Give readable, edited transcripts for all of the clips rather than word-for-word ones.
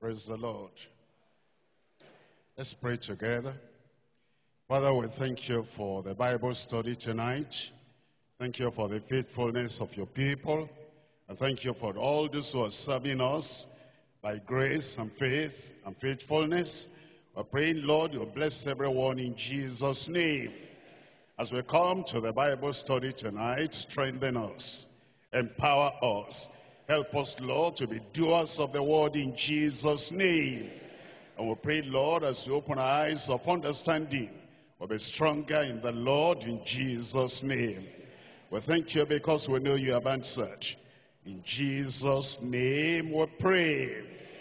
Praise the Lord. Let's pray together. Father, we thank you for the Bible study tonight. Thank you for the faithfulness of your people. And thank you for all those who are serving us by grace and faith and faithfulness. We're praying, Lord, you bless everyone in Jesus' name. As we come to the Bible study tonight, strengthen us, empower us. Help us, Lord, to be doers of the word in Jesus' name. And we pray, Lord, as you open our eyes of understanding, we'll be stronger in the Lord in Jesus' name. We thank you because we know you have answered. In Jesus' name we pray.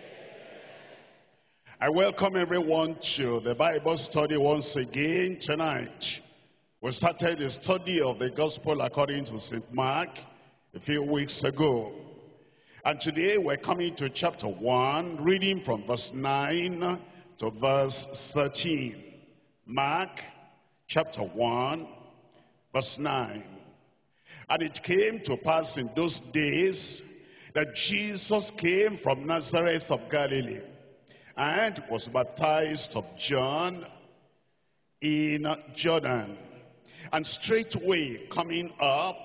I welcome everyone to the Bible study once again tonight. We started the study of the Gospel according to St. Mark a few weeks ago. And today we're coming to chapter 1, reading from verse 9 to verse 13. Mark chapter 1, verse 9. And it came to pass in those days that Jesus came from Nazareth of Galilee and was baptized of John in Jordan. And straightway coming up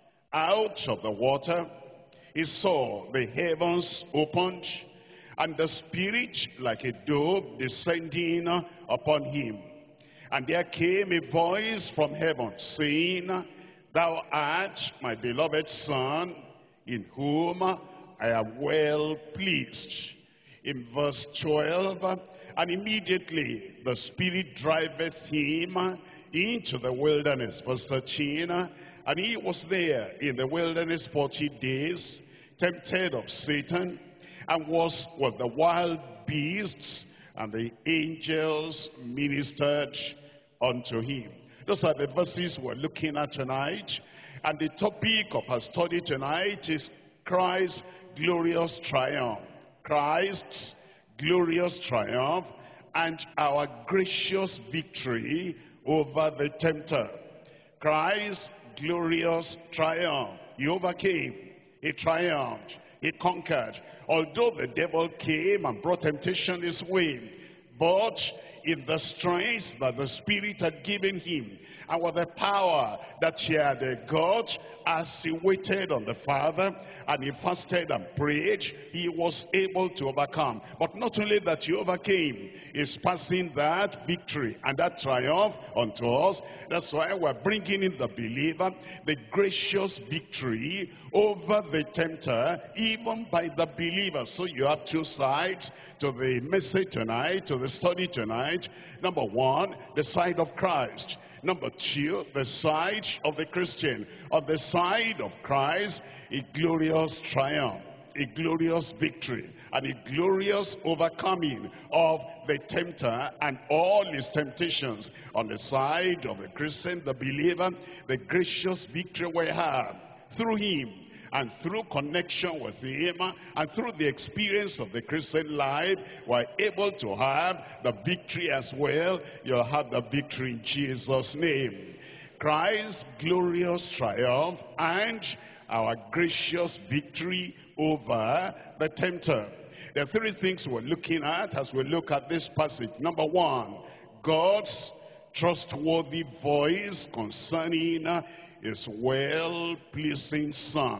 out of the water, he saw the heavens opened, and the Spirit like a dove descending upon him. And there came a voice from heaven, saying, Thou art my beloved Son, in whom I am well pleased. In verse 12, and immediately the Spirit driveth him into the wilderness. Verse 13, and he was there in the wilderness 40 days, tempted of Satan, and was with the wild beasts, and the angels ministered unto him. Those are the verses we're looking at tonight. And the topic of our study tonight is Christ's glorious triumph. Christ's glorious triumph and our gracious victory over the tempter. Christ's glorious triumph. He overcame. He triumphed. He conquered. Although the devil came and brought temptation his way, but in the strength that the Spirit had given him, and with the power that he had got, as he waited on the Father, and he fasted and prayed, he was able to overcome. But not only that he overcame, he's passing that victory and that triumph unto us. That's why we're bringing in the believer the gracious victory over the tempter, even by the believer. So you have two sides to the message tonight, to the study tonight. Number one, the side of Christ. Number two, the side of the Christian. On the side of Christ, a glorious triumph, a glorious victory, and a glorious overcoming of the tempter and all his temptations. On the side of the Christian, the believer, the gracious victory we have through him, and through connection with him, and through the experience of the Christian life, we're able to have the victory as well. You'll have the victory in Jesus' name. Christ's glorious triumph and our gracious victory over the tempter. There are three things we're looking at as we look at this passage. Number one, God's trustworthy voice concerning his well-pleasing Son.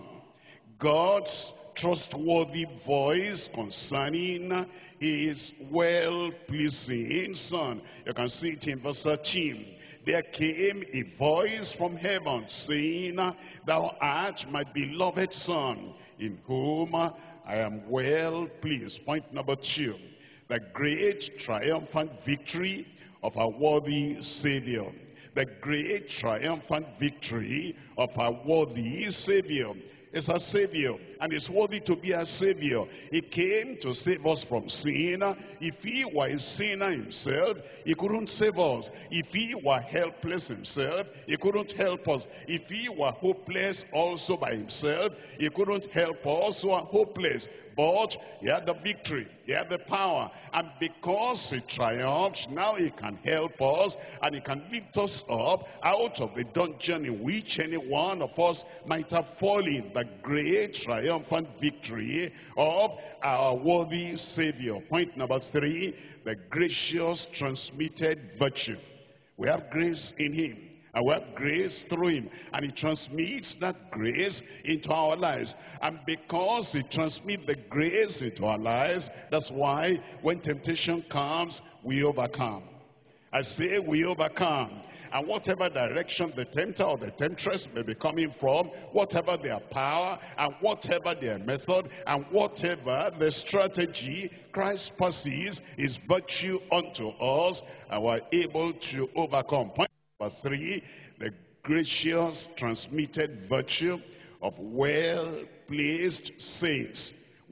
God's trustworthy voice concerning his well-pleasing Son. You can see it in verse 13. There came a voice from heaven saying, Thou art my beloved Son, in whom I am well pleased. Point number two, the great triumphant victory of our worthy Savior. The great triumphant victory of our worthy Savior. Is a Savior, and is worthy to be a Savior. He came to save us from sin. If he were a sinner himself, he couldn't save us. If he were helpless himself, he couldn't help us. If he were hopeless also by himself, he couldn't help us who are hopeless. But he had the victory, he had the power, and because he triumphed, now he can help us, and he can lift us up out of the dungeon in which any one of us might have fallen. The the great triumphant victory of our worthy Savior. Point number 3, the gracious transmitted virtue. We have grace in him, and we have grace through him, and he transmits that grace into our lives. And because he transmits the grace into our lives, that's why when temptation comes, we overcome. I say we overcome. And whatever direction the tempter or the temptress may be coming from, whatever their power and whatever their method and whatever the strategy, Christ passes his virtue unto us, and we're able to overcome. Point number 3, the gracious transmitted virtue of well-placed saints.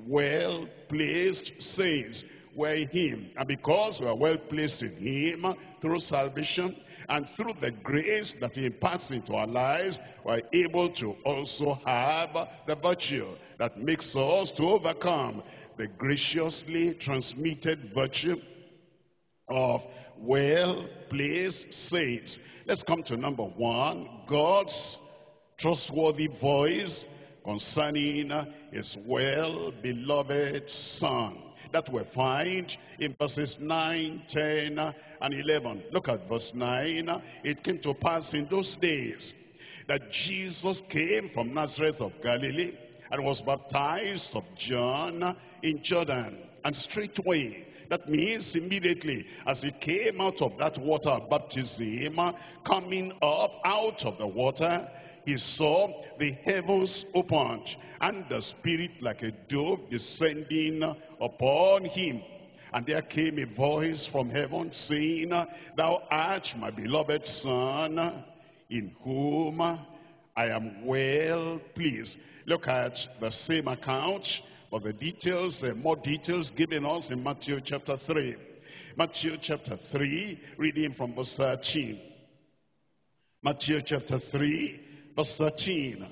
Well-placed saints. We're in him, and because we are well placed in him through salvation and through the grace that he imparts into our lives, we're able to also have the virtue that makes us to overcome, the graciously transmitted virtue of well-placed saints. Let's come to number 1, God's trustworthy voice concerning his well-beloved Son. That we find in verses 9, 10, and 11. Look at verse 9. It came to pass in those days that Jesus came from Nazareth of Galilee and was baptized of John in Jordan. And straightway, that means immediately, as he came out of that water of baptism, coming up out of the water, he saw the heavens opened, and the Spirit like a dove descending upon him. And there came a voice from heaven saying, Thou art my beloved Son, in whom I am well pleased. Look at the same account, but the details, more details given us in Matthew chapter 3. Matthew chapter 3, reading from verse 13. Matthew chapter 3, verse 13.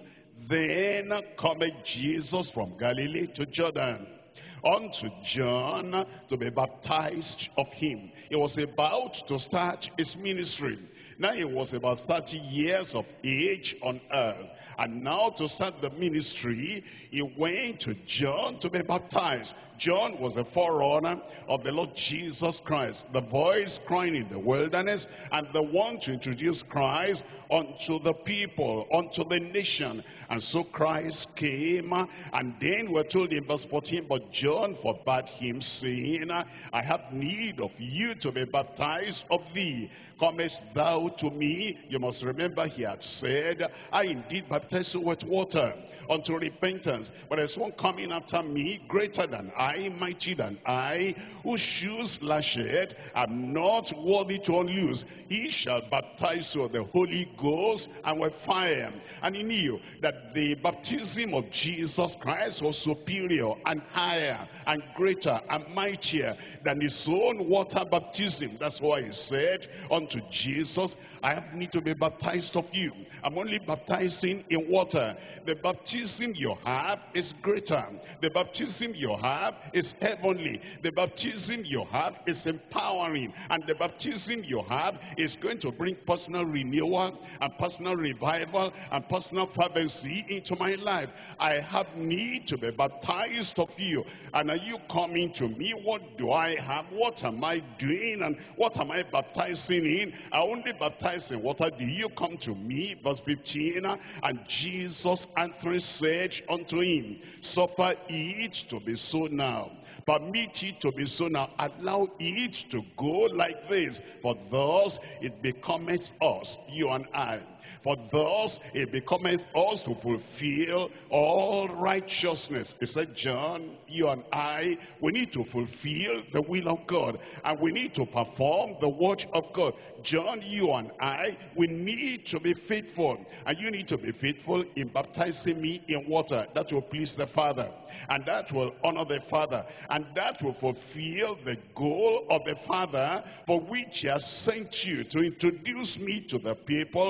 Then cometh Jesus from Galilee to Jordan unto John to be baptized of him. He was about to start his ministry. Now he was about 30 years of age on earth. And now to start the ministry, he went to John to be baptized. John was a forerunner of the Lord Jesus Christ, the voice crying in the wilderness, and the one to introduce Christ unto the people, unto the nation. And so Christ came, and then we're told in verse 14, but John forbade him, saying, I have need of you to be baptized of thee. Comest thou to me? You must remember he had said, I indeed baptize you with water unto repentance, but there's one coming after me, greater than I, mighty than I, whose shoes lashed I'm not worthy to unloose. He shall baptize you with the Holy Ghost and with fire. And he knew that the baptism of Jesus Christ was superior and higher and greater and mightier than his own water baptism. That's why he said unto Jesus, I have need to be baptized of you. I'm only baptizing in water. The baptism you have is greater. The baptism you have is heavenly. The baptism you have is empowering. And the baptism you have is going to bring personal renewal and personal revival and personal fervency into my life. I have need to be baptized of you. And are you coming to me? What do I have? What am I doing? And what am I baptizing in? I only baptize in water. Do you come to me? Verse 15. And Jesus answering said unto him, suffer it to be so now. Permit it to be so now. Allow it to go like this. For thus it becometh us, you and I. For thus it becometh us to fulfill all righteousness. He said, John, you and I, we need to fulfill the will of God. And we need to perform the word of God. John, you and I, we need to be faithful. And you need to be faithful in baptizing me in water. That will please the Father. And that will honor the Father. And that will fulfill the goal of the Father for which he has sent you, to introduce me to the people. Therefore,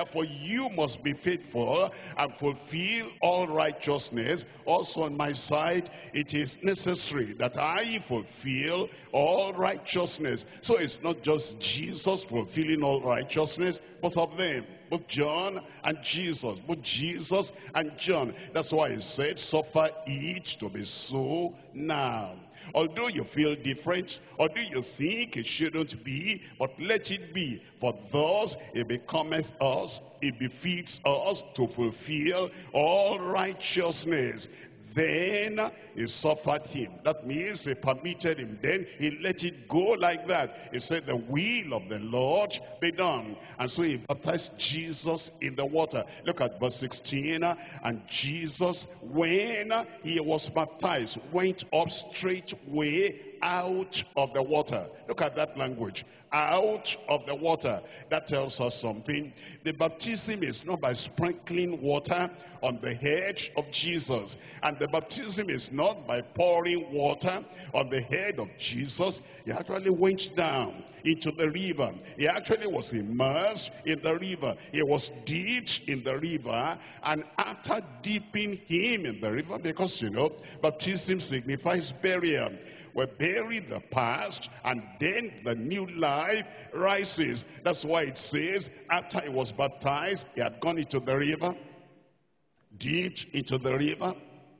Therefore you must be faithful and fulfill all righteousness. Also on my side, it is necessary that I fulfill all righteousness. So it's not just Jesus fulfilling all righteousness, both of them, both John and Jesus, both Jesus and John. That's why he said, suffer it to be so now. Although you feel different, although you think it shouldn't be, but let it be. For thus it becometh us, it befits us to fulfill all righteousness. Then he suffered him. That means he permitted him. Then he let it go like that. He said, the will of the Lord be done. And so he baptized Jesus in the water. Look at verse 16. And Jesus, when he was baptized, went up straightway out of the water. Look at that language. Out of the water. That tells us something. The baptism is not by sprinkling water on the head of Jesus. And the baptism is not by pouring water on the head of Jesus. He actually went down into the river. He actually was immersed in the river. He was dipped in the river. And after dipping him in the river, because you know, baptism signifies burial. We bury the past, and then the new life rises. That's why it says, after he was baptized, he had gone into the river, dipped into the river,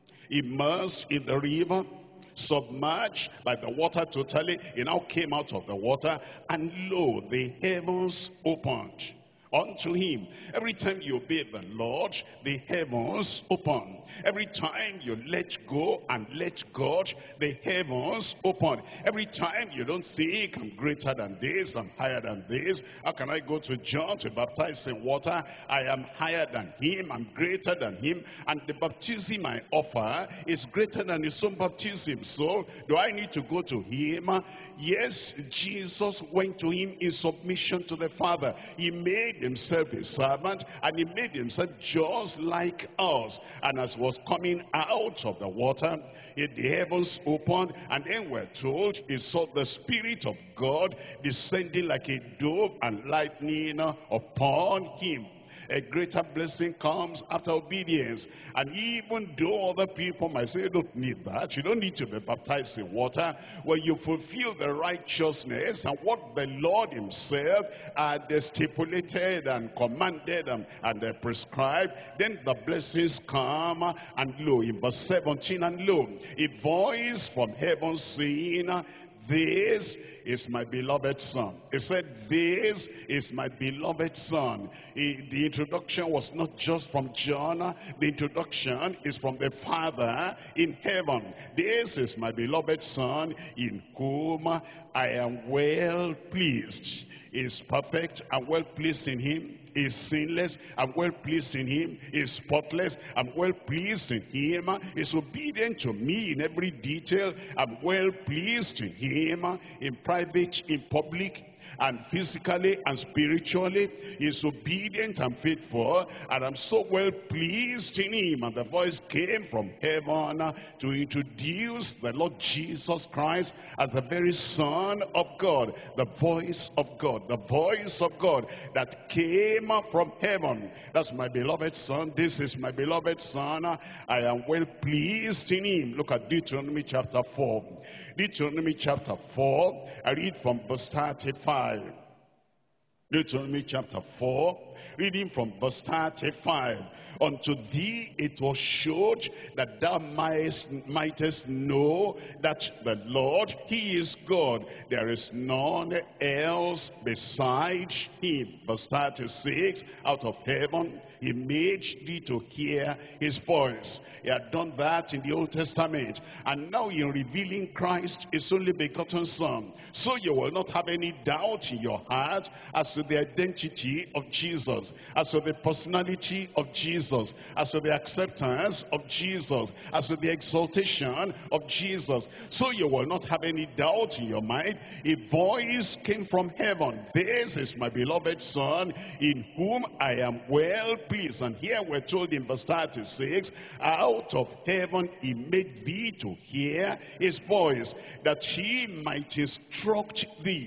immersed in the river, submerged by the water totally. He now came out of the water, and lo, the heavens opened unto him. Every time you obey the Lord, the heavens open. Every time you let go and let God, the heavens open. Every time you don't think, I'm greater than this, I'm higher than this. How can I go to John to baptize in water? I am higher than him, I'm greater than him. And the baptism I offer is greater than his own baptism. So, do I need to go to him? Yes, Jesus went to him in submission to the Father. He made himself a servant, and he made himself just like us. And as was coming out of the water, the heavens opened, and then we're told he saw the Spirit of God descending like a dove and lightning upon him. A greater blessing comes after obedience. And even though other people might say, you don't need that, you don't need to be baptized in water, when you fulfill the righteousness and what the Lord himself had stipulated and commanded and prescribed, then the blessings come. And lo, in verse 17, and lo, a voice from heaven saying, this is my beloved son. He said, this is my beloved son. The introduction was not just from John. The introduction is from the Father in heaven. This is my beloved son in whom I am well pleased. He is perfect and well pleased in him. He is sinless. I'm well pleased in him. He is spotless. I'm well pleased in him. He is obedient to me in every detail. I'm well pleased in him, in private, in public, and physically and spiritually. He is obedient and faithful, and I'm so well pleased in him. And the voice came from heaven to introduce the Lord Jesus Christ as the very Son of God. The voice of God, the voice of God that came from heaven. That's my beloved son. This is my beloved son. I am well pleased in him. Look at Deuteronomy chapter 4. Deuteronomy chapter 4, I read from verse 35. Deuteronomy chapter 4, reading from verse 35. Unto thee it was showed that thou mightest know that the Lord, he is God. There is none else besides him. Verse 36, out of heaven he made thee to hear his voice. He had done that in the Old Testament. And now in revealing Christ, his only begotten son. So you will not have any doubt in your heart as to the identity of Jesus, as to the personality of Jesus, as to the acceptance of Jesus, as to the exaltation of Jesus. So you will not have any doubt in your mind. A voice came from heaven. This is my beloved son, in whom I am well pleased. And here we're told in verse 36, out of heaven he made thee to hear his voice, that he might instruct thee.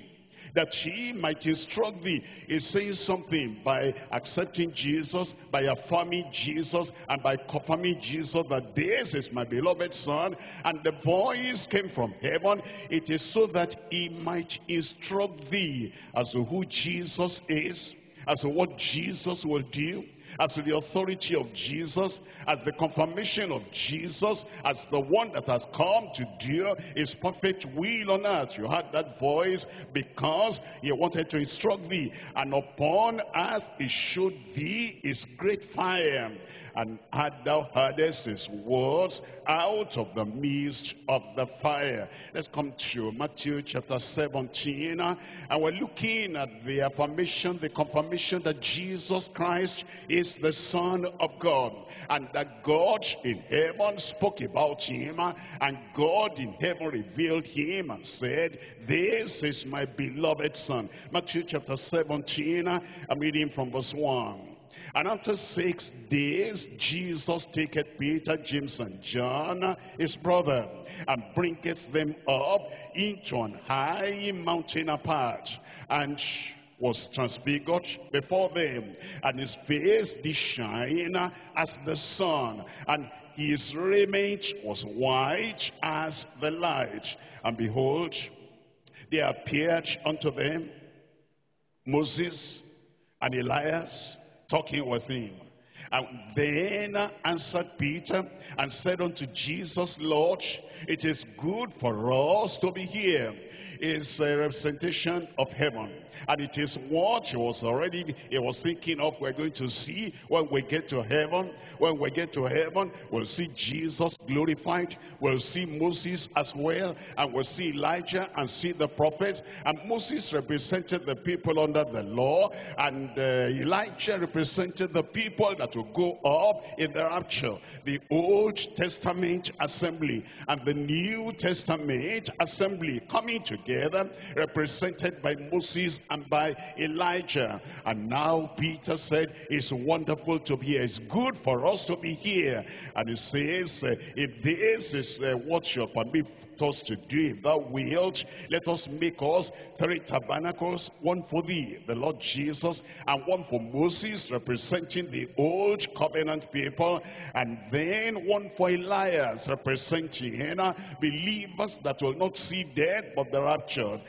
that he might instruct thee. He's saying something by accepting Jesus, by affirming Jesus, and by confirming Jesus that this is my beloved son, and the voice came from heaven. It is so that he might instruct thee as to who Jesus is, as to what Jesus will do, as to the authority of Jesus, as the confirmation of Jesus, as the one that has come to do his perfect will on earth. You heard that voice because he wanted to instruct thee. And upon earth he showed thee his great fire. And had thou heardest his words out of the midst of the fire. Let's come to Matthew chapter 17. And we're looking at the affirmation, the confirmation that Jesus Christ is the Son of God. And that God in heaven spoke about him. And God in heaven revealed him and said, this is my beloved Son. Matthew chapter 17, I'm reading from verse 1. And after 6 days, Jesus taketh Peter, James, and John, his brother, and bringeth them up into an high mountain apart, and was transfigured before them, and his face did shine as the sun, and his raiment was white as the light. And behold, there appeared unto them Moses and Elias, talking with him. And then answered Peter and said unto Jesus, Lord, it is good for us to be here. Is a representation of heaven, and it is what he was thinking of. We're going to see when we get to heaven. When we get to heaven, we'll see Jesus glorified, we'll see Moses as well, and we'll see Elijah and see the prophets. And Moses represented the people under the law, and Elijah represented the people that will go up in the rapture. The Old Testament assembly and the New Testament assembly coming together, represented by Moses and by Elijah. And now Peter said, it's wonderful to be here. It's good for us to be here. And he says, if this is what you'll permit us to do, if thou wilt, let us make us 3 tabernacles, one for thee, the Lord Jesus, and one for Moses, representing the old covenant people, and then one for Elias, representing believers that will not see death but the raptured.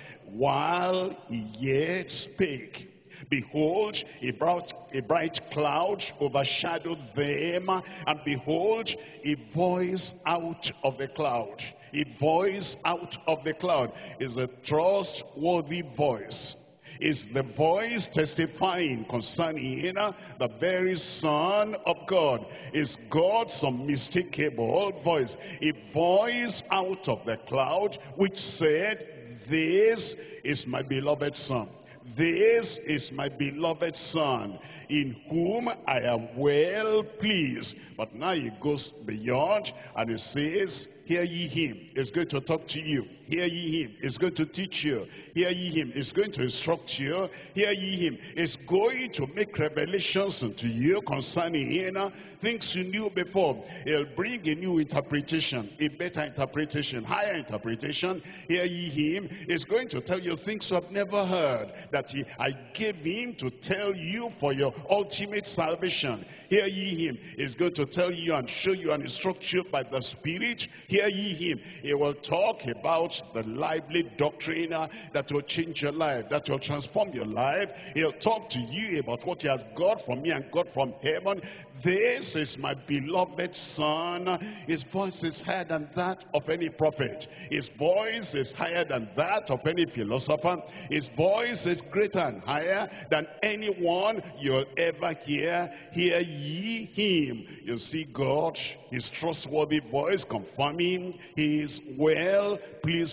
While he yet spake, behold, a bright cloud overshadowed them, and behold, a voice out of the cloud. A voice out of the cloud is a trustworthy voice. Is the voice testifying concerning the very Son of God. Is God's unmistakable voice. A voice out of the cloud which said, this is my beloved Son. This is my beloved Son, in whom I am well pleased. But now he goes beyond and he says, hear ye him. It's going to talk to you. Hear ye him. It's going to teach you. Hear ye him. It's going to instruct you. Hear ye him. It's going to make revelations unto you concerning things you knew before. He'll bring a new interpretation, a better interpretation, higher interpretation. Hear ye him. It's going to tell you things you have never heard, that I gave him to tell you for your ultimate salvation. Hear ye him. It's going to tell you and show you and instruct you by the Spirit. Hear ye him. He will talk about the lively doctrine that will change your life, that will transform your life. He'll talk to you about what he has got from me and got from heaven. This is my beloved Son. His voice is higher than that of any prophet. His voice is higher than that of any philosopher. His voice is greater and higher than anyone you'll ever hear. Hear ye him. You'll see God, his trustworthy voice confirming his well-pleasing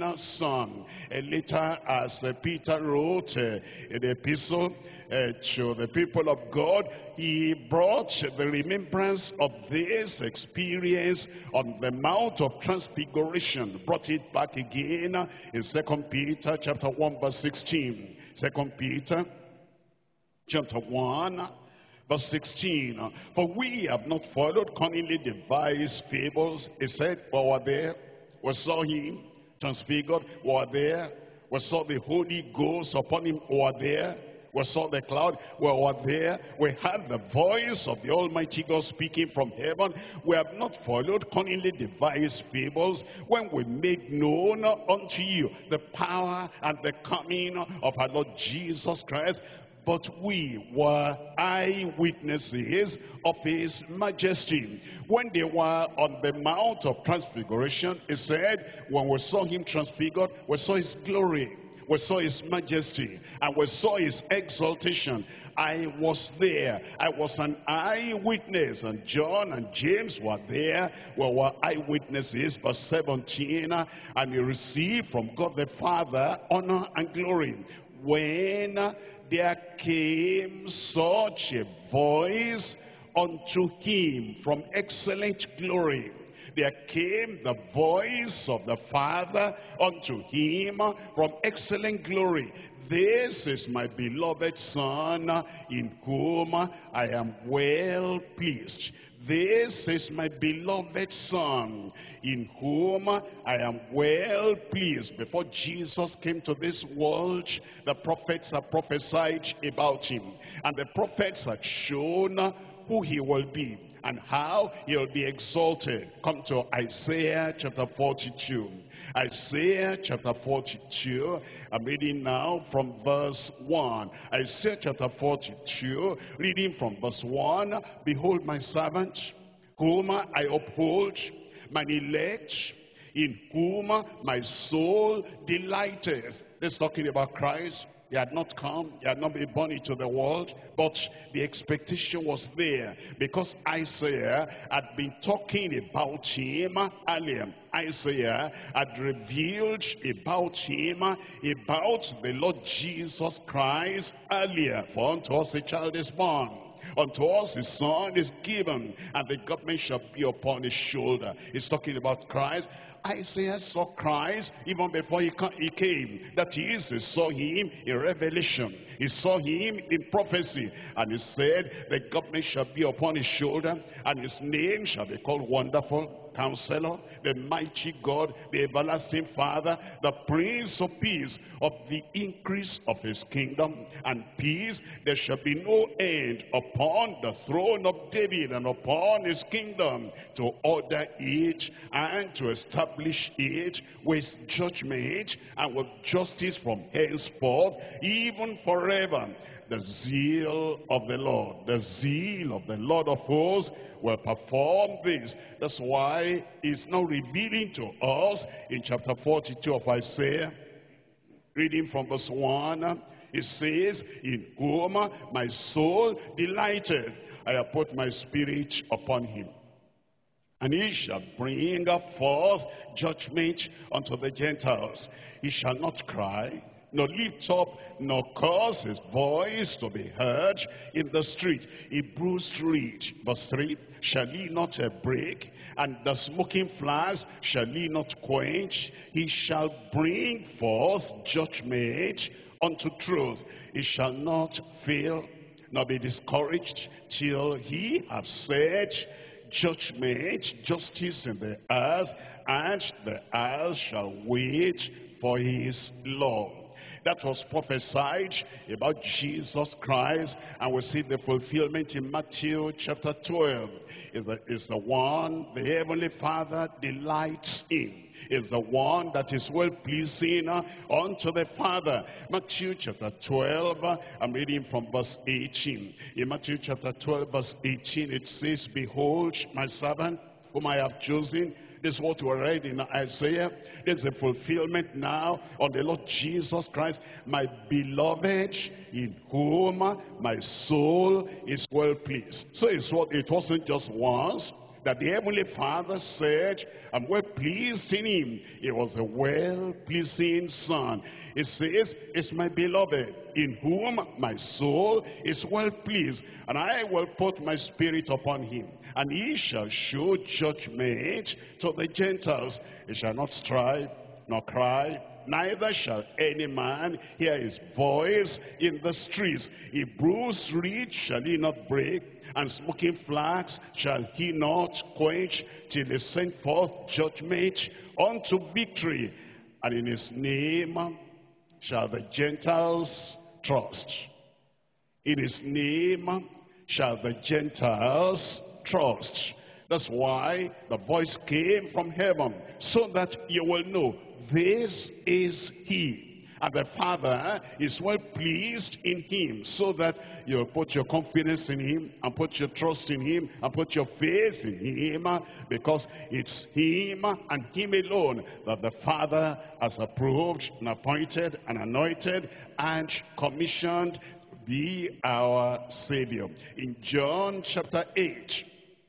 Son. And later, as Peter wrote in the epistle to the people of God, he brought the remembrance of this experience on the Mount of Transfiguration, brought it back again in 2 Peter chapter 1 verse 16. 2 Peter chapter 1 verse 16. For we have not followed cunningly devised fables. He said, we were there, we saw him transfigured, we were there, We saw the Holy Ghost upon him, were there. We saw the cloud, we were there. We heard the voice of the Almighty God speaking from heaven. We have not followed cunningly devised fables when we made known unto you the power and the coming of our Lord Jesus Christ. But we were eyewitnesses of his majesty. When they were on the Mount of Transfiguration, it said, when we saw him transfigured, we saw his glory, we saw his majesty, and we saw his exaltation. I was there. I was an eyewitness, and John and James were there. We were eyewitnesses. Verse 17, and he received from God the Father honor and glory. When there came such a voice unto him from excellent glory. There came the voice of the Father unto him from excellent glory. This is my beloved Son, in whom I am well pleased. This is my beloved Son, in whom I am well pleased. Before Jesus came to this world, the prophets had prophesied about him. And the prophets had shown who he will be and how he'll be exalted. Come to Isaiah chapter 42. Isaiah chapter 42, I'm reading now from verse 1. Isaiah chapter 42, reading from verse 1. Behold my servant, whom I uphold, mine elect, in whom my soul delighteth. This is talking about Christ. He had not come, he had not been born into the world, but the expectation was there because Isaiah had been talking about him earlier. Isaiah had revealed about him, about the Lord Jesus Christ earlier. For unto us a child is born, unto us a son is given, and the government shall be upon his shoulder. He's talking about Christ. Isaiah saw Christ even before he came. That is, he saw him in revelation. He saw him in prophecy. And he said, the government shall be upon his shoulder, and his name shall be called Wonderful, Counselor, the Mighty God, the Everlasting Father, the Prince of Peace. Of the increase of his kingdom and peace there shall be no end, upon the throne of David and upon his kingdom, to order it and to establish it with judgment and with justice from henceforth, even forever. The zeal of the Lord, the zeal of the Lord of hosts will perform this. That's why he's now revealing to us in chapter 42 of Isaiah, reading from verse 1, it says, in whom my soul delighteth, I have put my spirit upon him. And he shall bring forth judgment unto the Gentiles. He shall not cry, nor lift up, nor cause his voice to be heard in the street. A bruised reed, verse 3, shall he not break, and the smoking flax shall he not quench. He shall bring forth judgment unto truth. He shall not fail, nor be discouraged, till he have said, judgment, justice in the earth, and the earth shall wait for his law. That was prophesied about Jesus Christ, and we see the fulfillment in Matthew chapter 12. Is the one the Heavenly Father delights in. Is the one that is well pleasing unto the Father. Matthew chapter 12, I'm reading from verse 18. In Matthew chapter 12 verse 18 it says, behold my servant whom I have chosen. This is what we read in Isaiah. This is a fulfillment now on the Lord Jesus Christ. My beloved, in whom my soul is well pleased. So it wasn't just once that the Heavenly Father said, I'm well pleased in him. It was a well-pleasing Son. It says, it's my beloved, in whom my soul is well pleased, and I will put my spirit upon him, and he shall show judgment to the Gentiles. He shall not strive, nor cry, neither shall any man hear his voice in the streets. A bruised reed shall he not break, and smoking flax shall he not quench, till he send forth judgment unto victory. And in his name shall the Gentiles trust. In his name shall the Gentiles trust. That's why the voice came from heaven, so that you will know this is he. And the Father is well pleased in him, so that you'll put your confidence in him, and put your trust in him, and put your faith in him, because it's him and him alone that the Father has approved and appointed and anointed and commissioned to be our Savior. In John chapter 8,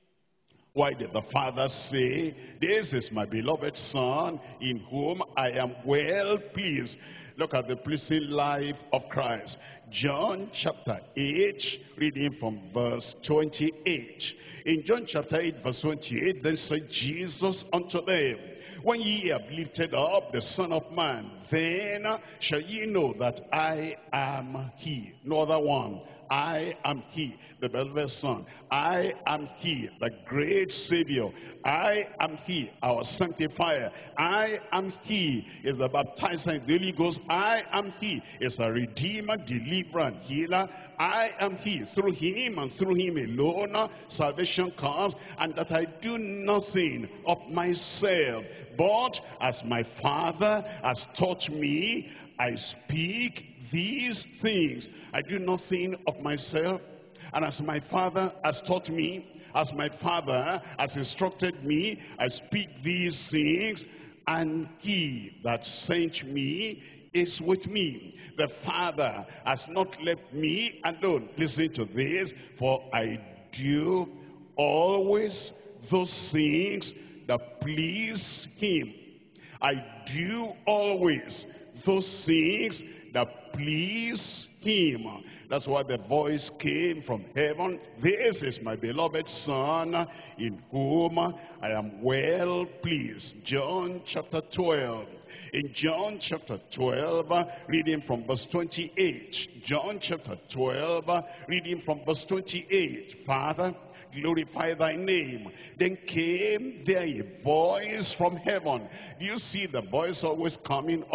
why did the Father say, "This is my beloved Son, in whom I am well pleased"? Look at the pleasing life of Christ. John chapter 8, reading from verse 28. In John chapter 8, verse 28, then said Jesus unto them, "When ye have lifted up the Son of Man, then shall ye know that I am he." No other one. I am he, the beloved Son. I am he, the great Savior. I am he, our sanctifier. I am he, is the baptizer in the Holy Ghost. I am he, is a redeemer, deliverer, and healer. I am he. Through him and through him alone, salvation comes, and that I do nothing of myself, but as my Father has taught me, I speak these things. I do nothing of myself, and as my Father has taught me, as my Father has instructed me, I speak these things, and he that sent me is with me. The Father has not left me alone. Listen to this. For I do always those things that please him. I do always those things that please him. That's why the voice came from heaven. This is my beloved Son, in whom I am well pleased. John chapter 12. In John chapter 12, reading from verse 28. John chapter 12, reading from verse 28. Father, glorify thy name. Then came there a voice from heaven. Do you see the voice always coming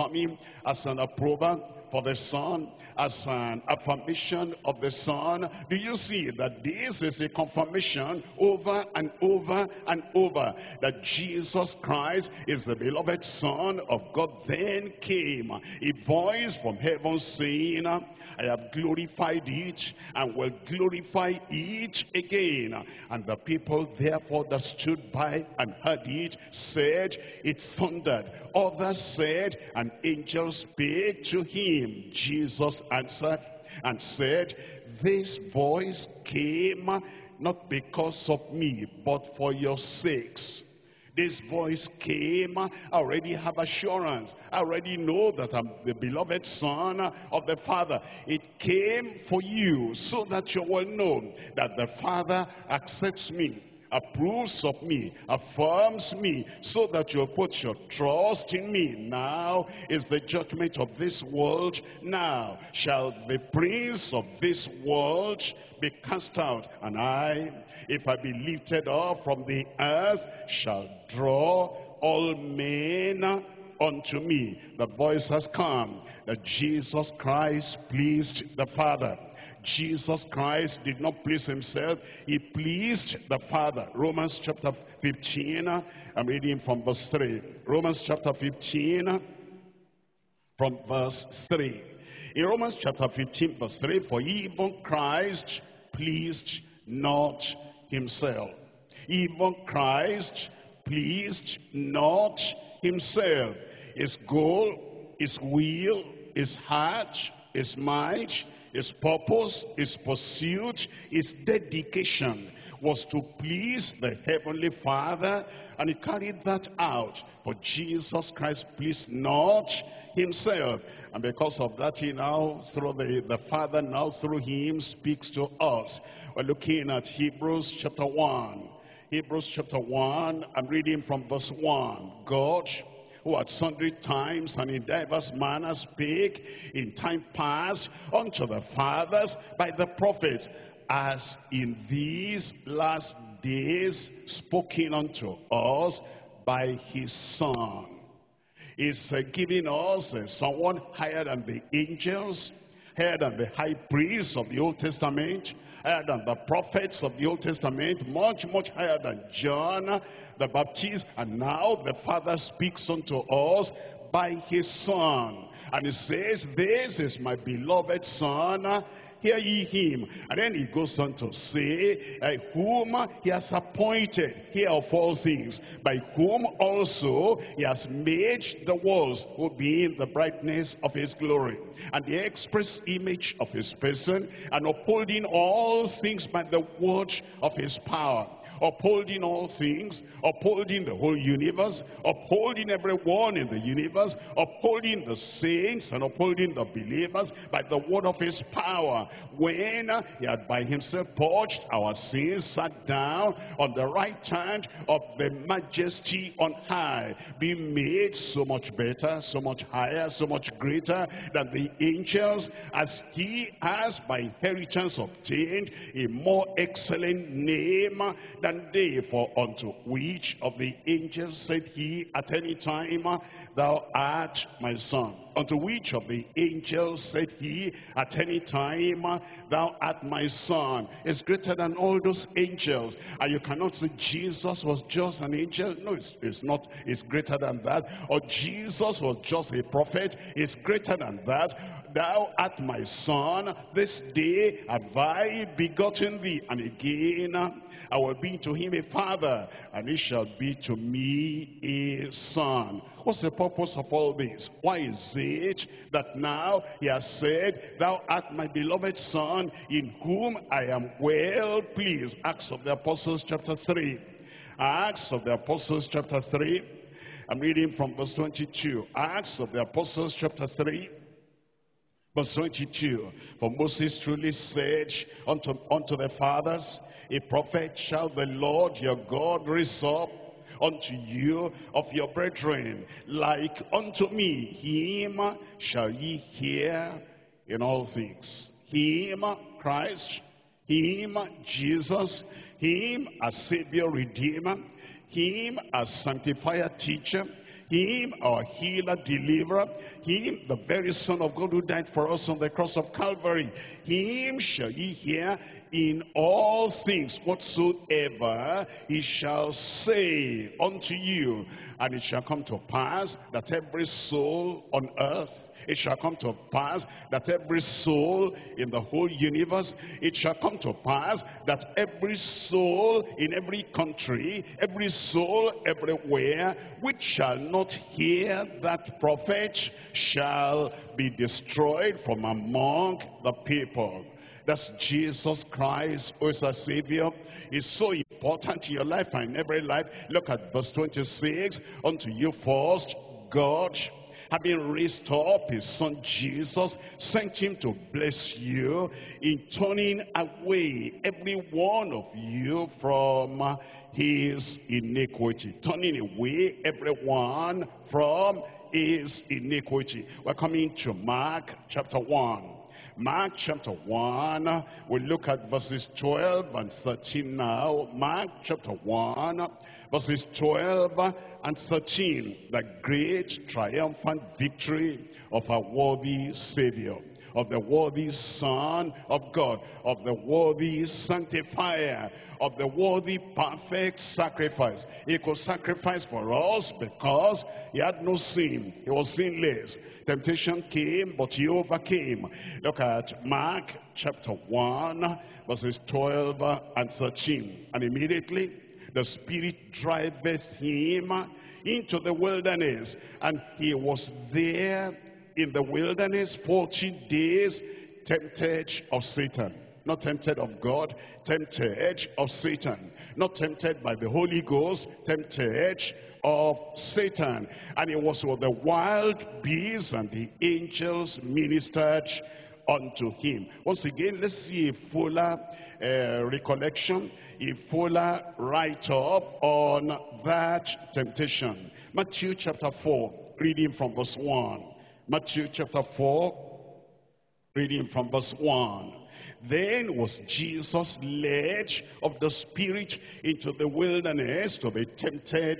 as an approval for the Son, as an affirmation of the Son? Do you see that this is a confirmation over and over and over that Jesus Christ is the beloved Son of God? Then came a voice from heaven saying, I have glorified it and will glorify it again. And the people therefore that stood by and heard it said, it thundered. Others said, an angel spake to him. Jesus answered and said, this voice came not because of me, but for your sakes. This voice came, I already have assurance. I already know that I'm the beloved Son of the Father. It came for you so that you will know that the Father accepts me, approves of me, affirms me, so that you'll put your trust in me. Now is the judgment of this world. Now shall the prince of this world be cast out. And I, if I be lifted up from the earth, shall draw all men unto me. The voice has come that Jesus Christ pleased the Father. Jesus Christ did not please himself, he pleased the Father. Romans chapter 15, I'm reading from verse 3. Romans chapter 15 from verse 3. In Romans chapter 15 verse 3, for even Christ pleased not himself. Even Christ pleased not himself. His goal, his will, his heart, his mind, his purpose, his pursuit, his dedication was to please the Heavenly Father, and he carried that out. For Jesus Christ pleased not himself, and because of that he now, through the Father, now through him speaks to us. We're looking at Hebrews chapter 1. Hebrews chapter 1, I'm reading from verse 1. God, who at sundry times and in divers manners spake in time past unto the fathers by the prophets, as in these last days spoken unto us by his Son, is giving us someone higher than the angels, higher than the high priests of the Old Testament, higher than the prophets of the Old Testament, much, much higher than John the Baptist. And now the Father speaks unto us by his Son. And he says, this is my beloved Son, hear ye him. And then he goes on to say, whom he has appointed, hear of all things, by whom also he has made the worlds, who being the brightness of his glory, and the express image of his person, and upholding all things by the word of his power. Upholding all things, upholding the whole universe, upholding everyone in the universe, upholding the saints and upholding the believers by the word of his power. When he had by himself purged our sins, sat down on the right hand of the majesty on high, being made so much better, so much higher, so much greater than the angels, as he has by inheritance obtained a more excellent name than they. For unto which of the angels said he at any time, thou art my son? Unto which of the angels said he at any time, thou art my son? It's greater than all those angels. And you cannot say Jesus was just an angel. No, it's not. It's greater than that. Or Jesus was just a prophet. It's greater than that. Thou art my son, this day have I begotten thee. And again, I will be to him a father, and he shall be to me a son. What's the purpose of all this? Why is it that now he has said, thou art my beloved son, in whom I am well pleased? Acts of the Apostles chapter 3. Acts of the Apostles chapter 3. I'm reading from verse 22. Acts of the Apostles chapter 3. Verse 22, for Moses truly said unto the fathers, a prophet shall the Lord your God raise up unto you of your brethren, like unto me. Him shall ye hear in all things. Him, Christ, him, Jesus, him as Savior, Redeemer, him as Sanctifier, Teacher, him our healer, deliverer, him the very Son of God who died for us on the cross of Calvary. Him shall ye hear in all things whatsoever he shall say unto you. And it shall come to pass that every soul on earth, it shall come to pass that every soul in the whole universe, it shall come to pass that every soul in every country, every soul everywhere, which shall not hear that prophet, shall be destroyed from among the people. That's Jesus Christ, who is our Savior. Is so important in your life and in every life. Look at verse 26. Unto you first, God, having raised up his son Jesus, sent him to bless you in turning away every one of you from his iniquity. Turning away everyone from his iniquity. We're coming to Mark chapter 1. Mark chapter 1, we'll look at verses 12 and 13 now. Mark chapter 1, verses 12 and 13. The great triumphant victory of our worthy Savior, of the worthy Son of God, of the worthy Sanctifier, of the worthy perfect sacrifice. He could sacrifice for us because he had no sin. He was sinless. Temptation came, but he overcame. Look at Mark chapter 1, verses 12 and 13. And immediately the Spirit driveth him into the wilderness, and he was there in the wilderness 40 days, tempted of Satan. Not tempted of God, tempted of Satan. Not tempted by the Holy Ghost, tempted of Satan. And it was with the wild beasts, and the angels ministered unto him. Once again, let's see a fuller recollection, a fuller write-up on that temptation. Matthew chapter 4, reading from verse 1. Matthew chapter 4, reading from verse 1. Then was Jesus led of the Spirit into the wilderness to be tempted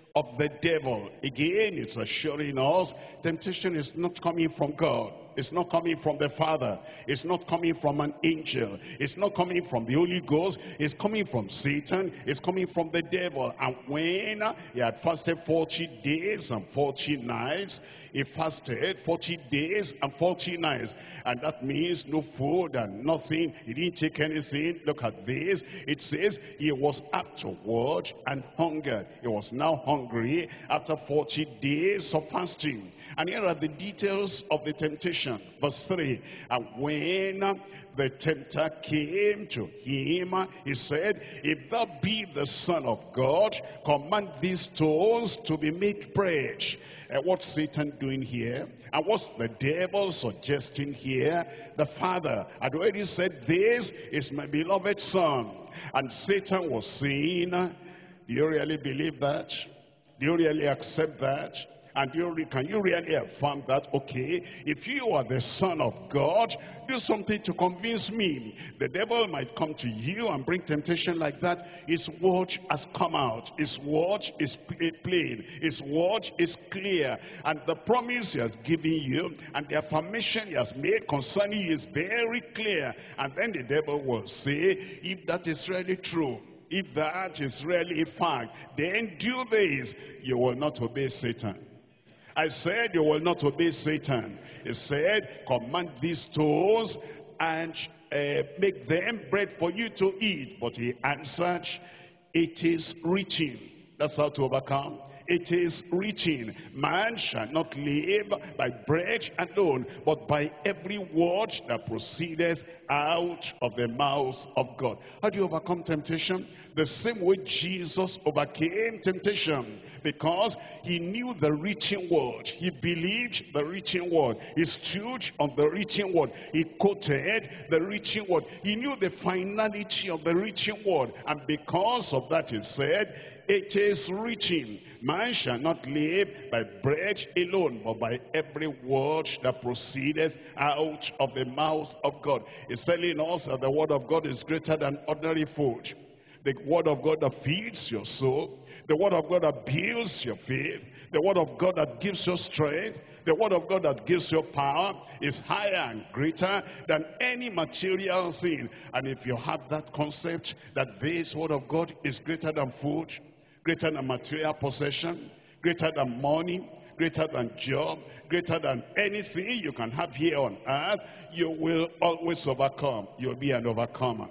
of the devil. Again, it's assuring us temptation is not coming from God. It's not coming from the Father. It's not coming from an angel. It's not coming from the Holy Ghost. It's coming from Satan. It's coming from the devil. And when he had fasted 40 days and 40 nights, he fasted 40 days and 40 nights. And that means no food and nothing. He didn't take anything. Look at this. It says he was afterward and hungered. He was now hungry after 40 days of fasting. And here are the details of the temptation. Verse 3, and when the tempter came to him, he said, if thou be the Son of God, command these stones to be made bread. What's Satan doing here? And what's the devil suggesting here? The Father had already said, this is my beloved Son. And Satan was saying, do you really believe that? Do you really accept that? And can you really affirm that, okay, if you are the Son of God, do something to convince me. The devil might come to you and bring temptation like that. His word has come out. His word is plain. His word is clear. And the promise he has given you and the affirmation he has made concerning you is very clear. And then the devil will say, if that is really true, if that is really a fact, then do this. You will not obey Satan. I said you will not obey Satan. He said, command these stones and make them bread for you to eat. But he answered, it is written. That's how to overcome. It is written, man shall not live by bread alone, but by every word that proceedeth out of the mouth of God. How do you overcome temptation? The same way Jesus overcame temptation, because he knew the written word. He believed the written word. He stood on the written word. He quoted the written word. He knew the finality of the written word. And because of that, he said, it is written, man shall not live by bread alone, but by every word that proceedeth out of the mouth of God. He's telling us that the word of God is greater than ordinary food. The word of God that feeds your soul, the word of God that builds your faith, the word of God that gives you strength, the word of God that gives you power is higher and greater than any material thing. And if you have that concept that this word of God is greater than food, greater than material possession, greater than money, greater than job, greater than anything you can have here on earth, you will always overcome. You'll be an overcomer.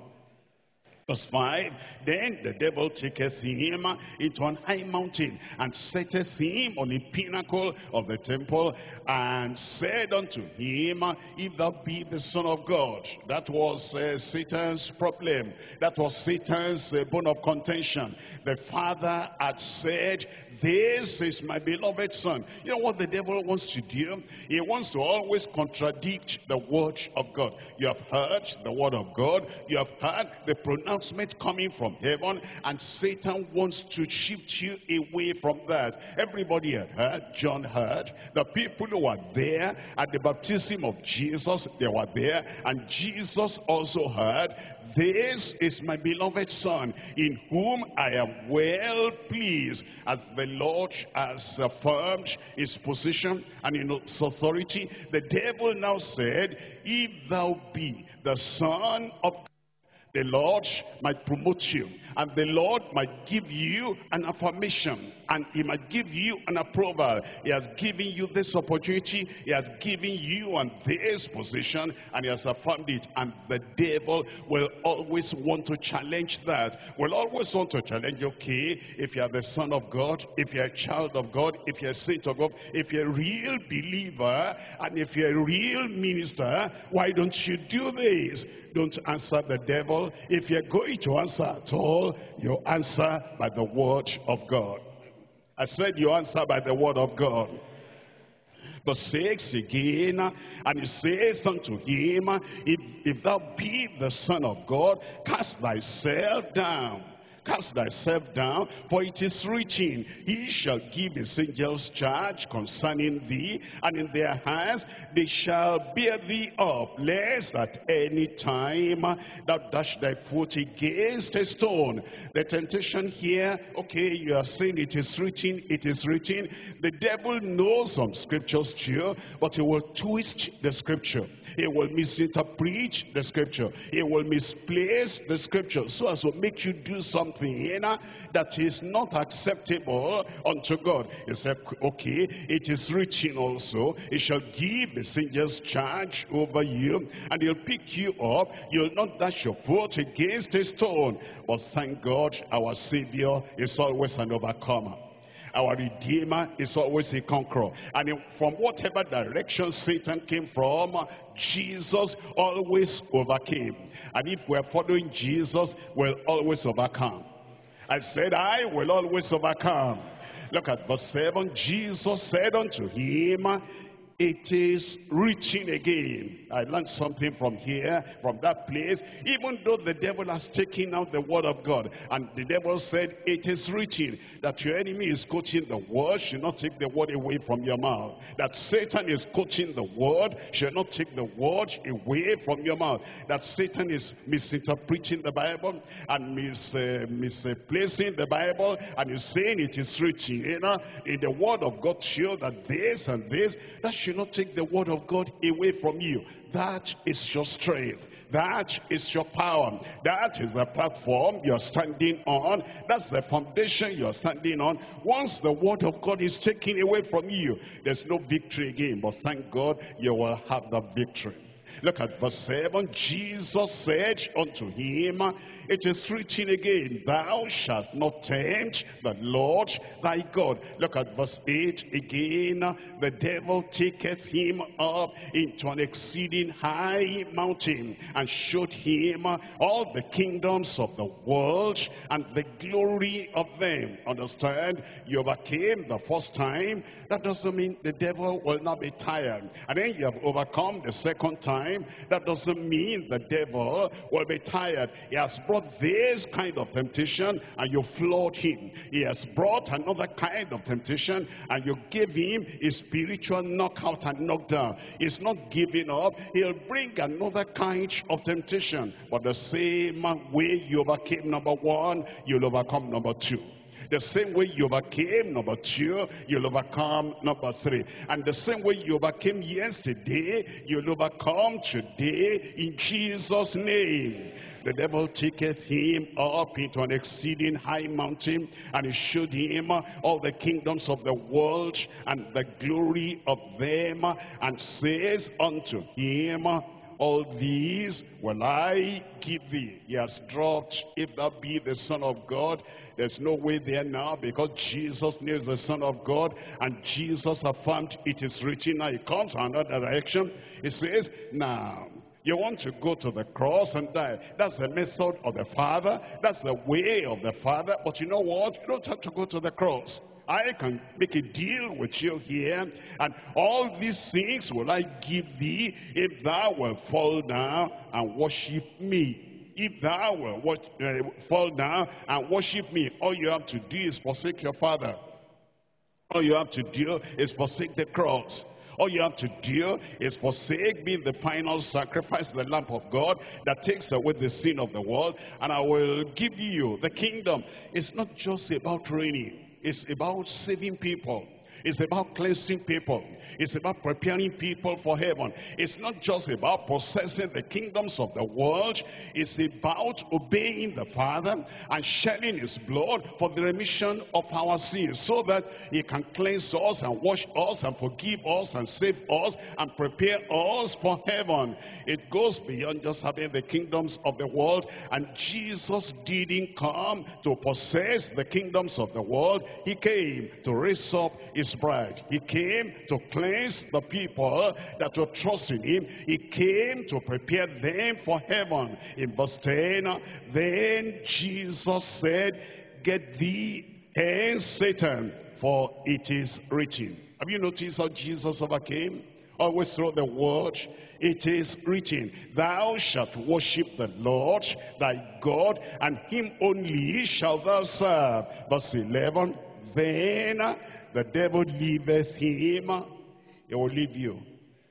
Verse 5, then the devil taketh him into an high mountain, and setteth him on a pinnacle of the temple, and said unto him, if thou be the Son of God. That was Satan's problem. That was Satan's bone of contention. The Father had said, this is my beloved Son. You know what the devil wants to do? He wants to always contradict the word of God. You have heard the word of God. You have heard the pronouncement coming from heaven, and Satan wants to shift you away from that. Everybody had heard. John heard. The people who were there at the baptism of Jesus, they were there, and Jesus also heard, this is my beloved Son, in whom I am well pleased. As the Lord has affirmed his position and his authority, the devil now said, if thou be the Son of God, the Lord might promote you, and the Lord might give you an affirmation, and he might give you an approval. He has given you this opportunity, he has given you on this position, and he has affirmed it. And the devil will always want to challenge that, will always want to challenge, okay, if you are the Son of God, if you're a child of God, if you're a saint of God, if you're a real believer, and if you're a real minister, why don't you do this? Don't answer the devil. If you're going to answer at all, you answer by the word of God. I said you answer by the word of God. Verse 6 again, and he says unto him, if thou be the Son of God, cast thyself down. cast thyself down, for it is written, he shall give his angels charge concerning thee, and in their hands they shall bear thee up, lest at any time thou dash thy foot against a stone. The temptation here, okay, you are saying it is written, it is written. The devil knows some scriptures too, but he will twist the scripture. He will misinterpret the scripture. He will misplace the scripture so as to make you do something that is not acceptable unto God. He said, okay, it is written also, he shall give his angels charge over you, and he'll pick you up. You'll not dash your foot against a stone. But thank God, our Savior is always an overcomer. Our Redeemer is always a conqueror. And from whatever direction Satan came from, Jesus always overcame. And if we're following Jesus, we'll always overcome. I said, I will always overcome. Look at verse 7. Jesus said unto him, it is written again. I learned something from here, from that place. Even though the devil has taken out the word of God, and the devil said, it is written, that your enemy is quoting the word, should not take the word away from your mouth. That Satan is quoting the word, should not take the word away from your mouth. That Satan is misinterpreting the Bible and misplacing the Bible, and is saying it is written in the word of God, show that this and this, that should not take the word of God away from you. That is your strength. That is your power. That is the platform you're standing on. That's the foundation you're standing on. Once the word of God is taken away from you, there's no victory again. But thank God you will have the victory. Look at verse 7. Jesus said unto him, it is written again, thou shalt not tempt the Lord thy God. Look at verse 8 again. The devil taketh him up into an exceeding high mountain, and showed him all the kingdoms of the world and the glory of them. Understand? You overcame the first time. That doesn't mean the devil will not be tired. And then you have overcome the second time. That doesn't mean the devil will be tired. He has brought this kind of temptation and you floored him. He has brought another kind of temptation and you gave him a spiritual knockout and knockdown. He's not giving up. He'll bring another kind of temptation. But the same way you overcame number one, you'll overcome number two. The same way you overcame number two, you'll overcome number three. And the same way you overcame yesterday, you'll overcome today in Jesus' name. The devil taketh him up into an exceeding high mountain, and he showed him all the kingdoms of the world and the glory of them, and says unto him, all these will I give thee. He has dropped, if thou be the Son of God. There's no way there now, because Jesus is the Son of God, and Jesus affirmed it is written. Now he comes to another direction. He says, now you want to go to the cross and die. That's the method of the Father. That's the way of the Father. But you know what? You don't have to go to the cross. I can make a deal with you here, and all these things will I give thee if thou wilt fall down and worship me. If thou wilt fall down and worship me, all you have to do is forsake your father. All you have to do is forsake the cross. All you have to do is forsake being the final sacrifice, the Lamb of God that takes away the sin of the world, and I will give you the kingdom. It's not just about reigning. It's about saving people. It's about cleansing people. It's about preparing people for heaven. It's not just about possessing the kingdoms of the world. It's about obeying the Father and shedding his blood for the remission of our sins, so that he can cleanse us and wash us and forgive us and save us and prepare us for heaven. It goes beyond just having the kingdoms of the world. And Jesus didn't come to possess the kingdoms of the world. He came to raise up his bride. He came to cleanse the people that were trusting him. He came to prepare them for heaven. In verse 10, then Jesus said, get thee hence, Satan, for it is written. Have you noticed how Jesus overcame? Always through the word, it is written, thou shalt worship the Lord thy God, and him only shalt thou serve. Verse 11, then the devil leaveth him. He will leave you.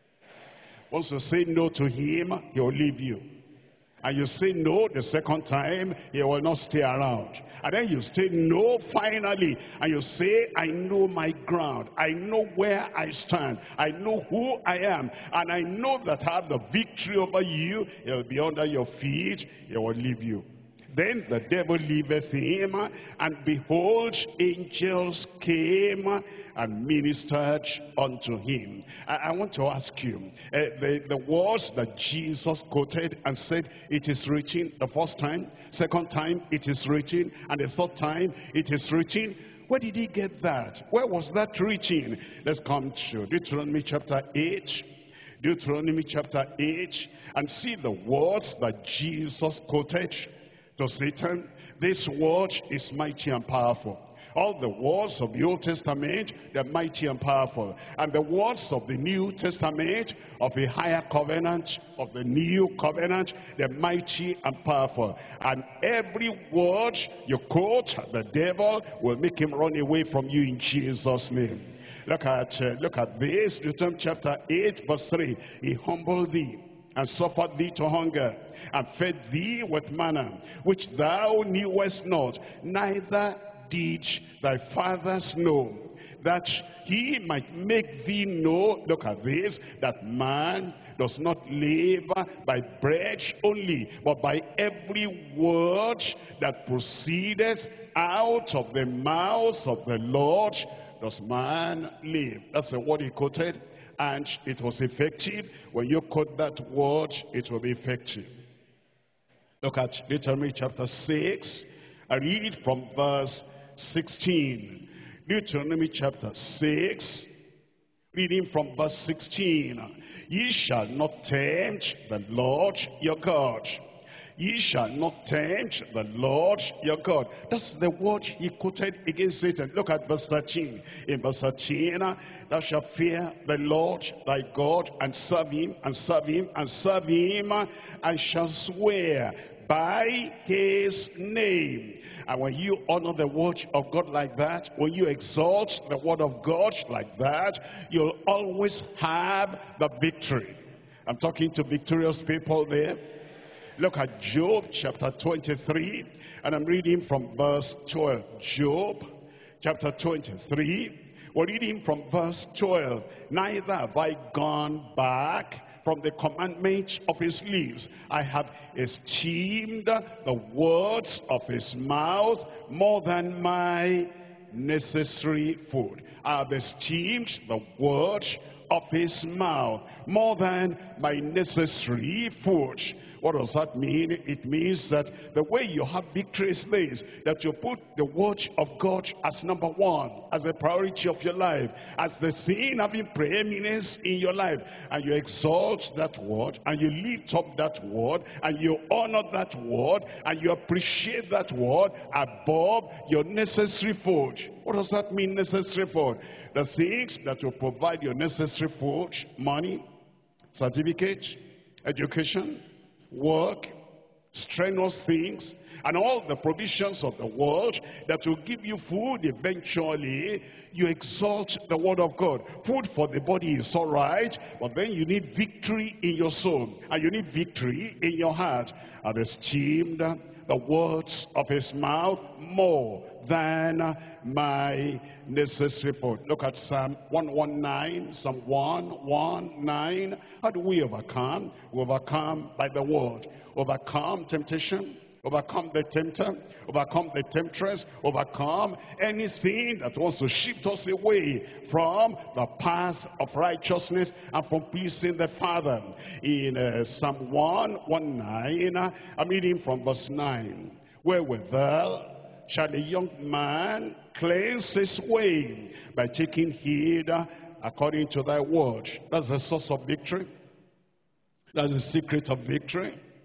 Once you say no to him, he will leave you. And you say no the second time, he will not stay around. And then you say no finally, and you say, I know my ground. I know where I stand. I know who I am. And I know that I have the victory over you. He will be under your feet. He will leave you. Then the devil leaveth him, and behold, angels came and ministered unto him. I want to ask you, the words that Jesus quoted and said, it is written the first time, second time, it is written, and the third time, it is written. Where did he get that? Where was that written? Let's come to Deuteronomy chapter 8. Deuteronomy chapter 8, and see the words that Jesus quoted to Satan. This word is mighty and powerful. All the words of the Old Testament, they're mighty and powerful. And the words of the New Testament, of a higher covenant, of the new covenant, they're mighty and powerful. And every word you quote, the devil will make him run away from you in Jesus' name. Look at this, Deuteronomy chapter 8, verse 3. He humbled thee and suffered thee to hunger, and fed thee with manna, which thou knewest not, neither did thy fathers know, that he might make thee know, look at this, that man does not live by bread only, but by every word that proceedeth out of the mouth of the Lord does man live. That's the word he quoted. And it was effective. When you quote that word, it will be effective. Look at Deuteronomy chapter 6. I read from verse 16. Deuteronomy chapter 6, reading from verse 16. Ye shall not tempt the Lord your God. Ye shall not tempt the Lord your God. That's the word he quoted against Satan. Look at verse 13. In verse 13, thou shalt fear the Lord thy God, and serve him, and serve him, and serve him, and shall swear by his name. And when you honor the word of God like that, when you exalt the word of God like that, you'll always have the victory. I'm talking to victorious people there. Look at Job chapter 23, and I'm reading from verse 12. Job chapter 23, we're reading from verse 12. Neither have I gone back from the commandment of his lips. I have esteemed the words of his mouth more than my necessary food. I have esteemed the word of his mouth more than my necessary food. What does that mean? It means that the way you have victory is this, that you put the word of God as number one, as a priority of your life, as the thing having preeminence in your life, and you exalt that word, and you lift up that word, and you honor that word, and you appreciate that word above your necessary food. What does that mean, necessary food? The things that will provide your necessary food: money, certificate, education, work, strenuous things, and all the provisions of the world that will give you food eventually. You exalt the word of God. Food for the body is all right, but then you need victory in your soul, and you need victory in your heart. I've esteemed the words of his mouth more than my necessary food. Look at Psalm 119, Psalm 119. How do we overcome? We overcome by the word. Overcome temptation, overcome the tempter, overcome the temptress, overcome anything that wants to shift us away from the path of righteousness and from pleasing the Father. In Psalm 119, I'm reading from verse 9. Wherewithal shall a young man cleanse his way? By taking heed according to thy word. That's the source of victory. That's the secret of victory.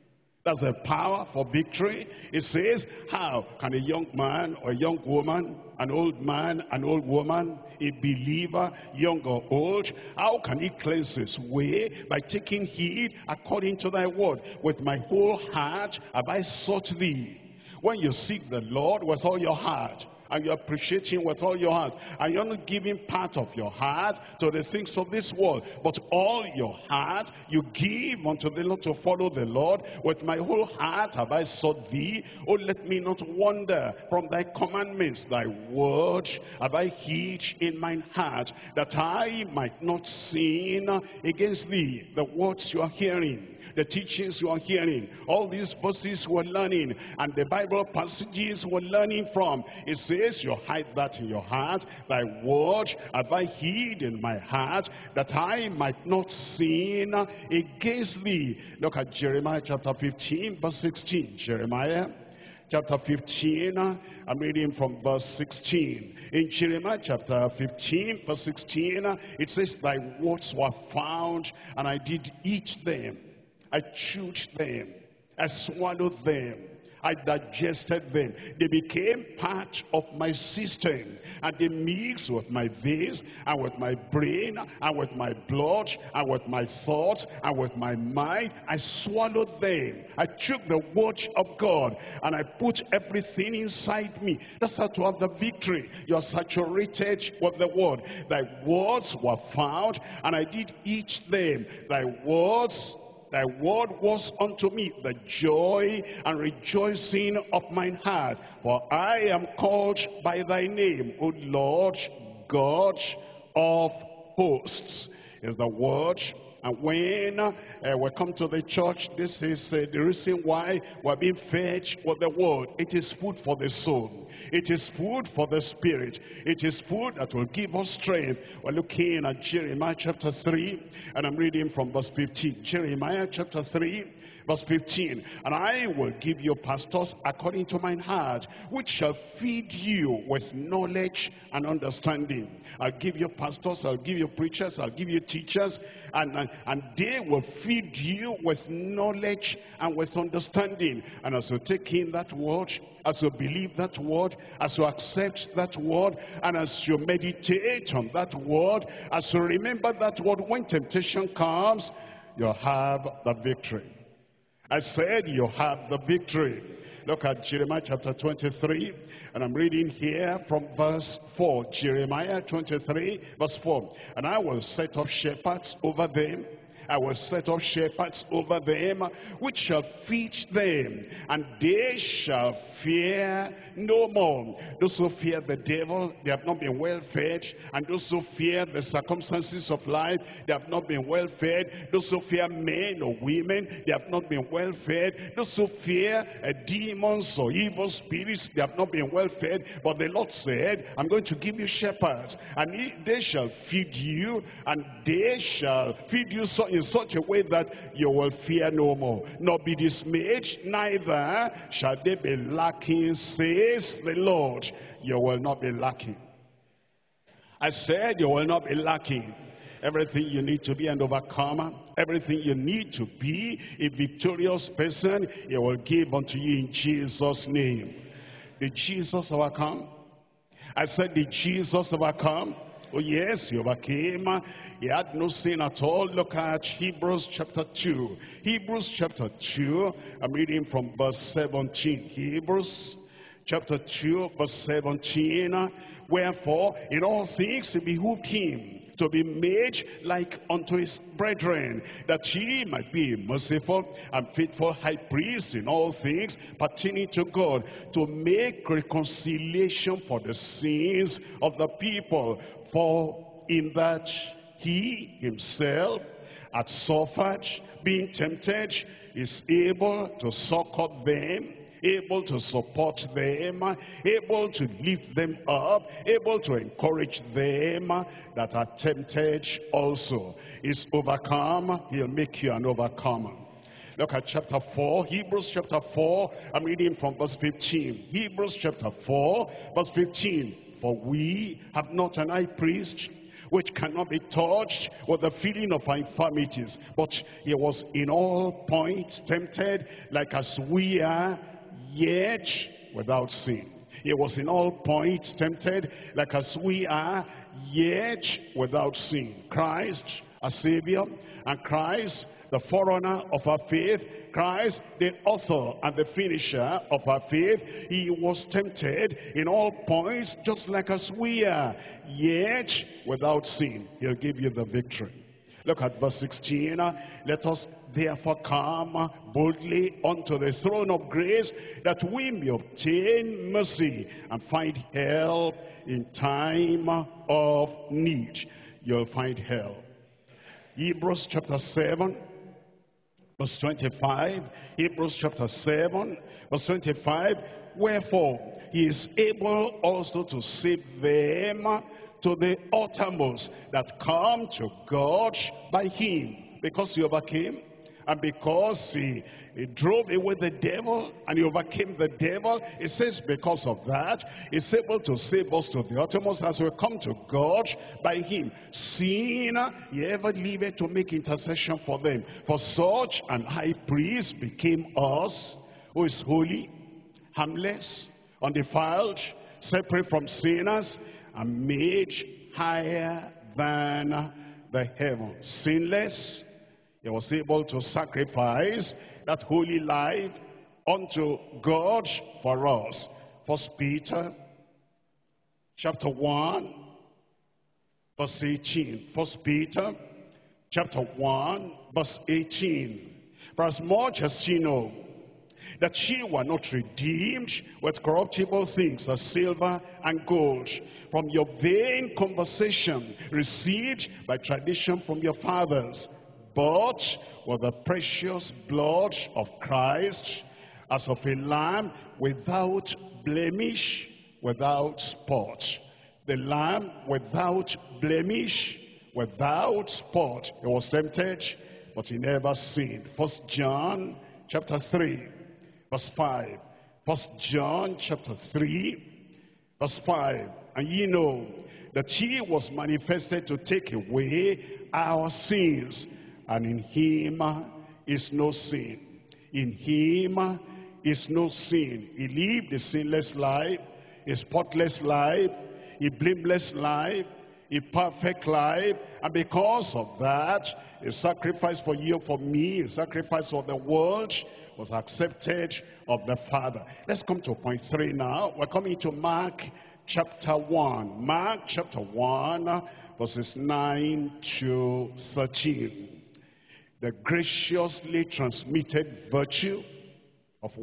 That's the power for victory. It says, how can a young man or a young woman, an old man, an old woman, a believer, young or old, how can he cleanse his way? By taking heed according to thy word. With my whole heart have I sought thee. When you seek the Lord with all your heart, and you appreciate him with all your heart, and you're not giving part of your heart to the things of this world, but all your heart you give unto the Lord, to follow the Lord. With my whole heart have I sought thee. Oh, let me not wander from thy commandments. Thy word have I hid in mine heart, that I might not sin against thee. The words you are hearing, the teachings you are hearing, all these verses we're learning, and the Bible passages we're learning from, it says you hide that in your heart. Thy word have I hid in my heart, that I might not sin against thee. Look at Jeremiah chapter 15 verse 16. Jeremiah chapter 15, I'm reading from verse 16. In Jeremiah chapter 15 verse 16, it says, thy words were found, and I did eat them. I chewed them, I swallowed them, I digested them. They became part of my system, and they mixed with my veins, and with my brain, and with my blood, and with my thoughts, and with my mind. I swallowed them. I took the word of God, and I put everything inside me. That's how to have the victory. You are saturated with the word. Thy words were found, and I did eat them. Thy word was unto me the joy and rejoicing of mine heart. For I am called by thy name, O Lord God of hosts. Is the word. And when we come to the church, this is the reason why we're being fed with the word. It is food for the soul. It is food for the spirit. It is food that will give us strength. We're looking at Jeremiah chapter 3, and I'm reading from verse 15. Jeremiah chapter 3, verse 15. And I will give you pastors according to mine heart, which shall feed you with knowledge and understanding. I'll give you pastors, I'll give you preachers, I'll give you teachers, and they will feed you with knowledge and with understanding. And as you take in that word, as you believe that word, as you accept that word, and as you meditate on that word, as you remember that word, when temptation comes, you'll have the victory. I said you have the victory. Look at Jeremiah chapter 23, and I'm reading here from verse 4. Jeremiah 23, verse 4. And I will set up shepherds over them. I will set up shepherds over them, which shall feed them, and they shall fear no more. Those who fear the devil, they have not been well fed. And those who fear the circumstances of life, they have not been well fed. Those who fear men or women, they have not been well fed. Those who fear demons or evil spirits, they have not been well fed. But the Lord said, I'm going to give you shepherds, and they shall feed you, and they shall feed you in such a way that you will fear no more, nor be dismayed, neither shall they be lacking, says the Lord. You will not be lacking. I said you will not be lacking. Everything you need to be an overcomer, everything you need to be a victorious person, He will give unto you in Jesus' name. Did Jesus overcome? I said, did Jesus overcome? Oh yes, he overcame. He had no sin at all. Look at Hebrews chapter 2. Hebrews chapter 2, I'm reading from verse 17. Hebrews chapter 2, verse 17. Wherefore, in all things it behooved him to be made like unto his brethren, that he might be merciful and faithful high priest in all things pertaining to God, to make reconciliation for the sins of the people. For in that he himself had suffered, being tempted, is able to succor them, able to support them, able to lift them up, able to encourage them that are tempted also. Is overcome, he'll make you an overcomer. Look at chapter 4, Hebrews chapter 4, I'm reading from verse 15. Hebrews chapter 4, verse 15. For we have not an high priest which cannot be touched with the feeling of our infirmities. But he was in all points tempted, like as we are, yet without sin. He was in all points tempted, like as we are, yet without sin. Christ, our Savior, and Christ, the forerunner of our faith, Christ, the author and the finisher of our faith, he was tempted in all points, just like as we are, yet without sin. He'll give you the victory. Look at verse 16. Let us therefore come boldly unto the throne of grace, that we may obtain mercy and find help in time of need. You'll find help. Hebrews chapter 7, verse 25. Hebrews chapter 7, verse 25. Wherefore he is able also to save them to the uttermost that come to God by him, because he overcame, and because he drove away the devil, and he overcame the devil. It says because of that, he's able to save us to the uttermost as we come to God by him. Seeing he ever lived to make intercession for them. For such an high priest became us, who is holy, harmless, undefiled, separate from sinners, and made higher than the heavens. Sinless, he was able to sacrifice that holy life unto God for us. First Peter chapter 1, verse 18. First Peter chapter 1, verse 18. For as much as ye know that ye were not redeemed with corruptible things as silver and gold from your vain conversation received by tradition from your fathers, but with the precious blood of Christ, as of a lamb without blemish, without spot. The lamb without blemish, without spot. He was tempted, but he never sinned. First John chapter 3. Verse 5. First John chapter 3, verse 5. And ye know that he was manifested to take away our sins, and in him is no sin. In him is no sin. He lived a sinless life, a spotless life, a blameless life, a perfect life, and because of that, a sacrifice for you, for me, a sacrifice for the world, was accepted of the Father. Let's come to point 3 now. We're coming to Mark chapter 1. Mark chapter 1, verses 9 to 13. The graciously transmitted virtue of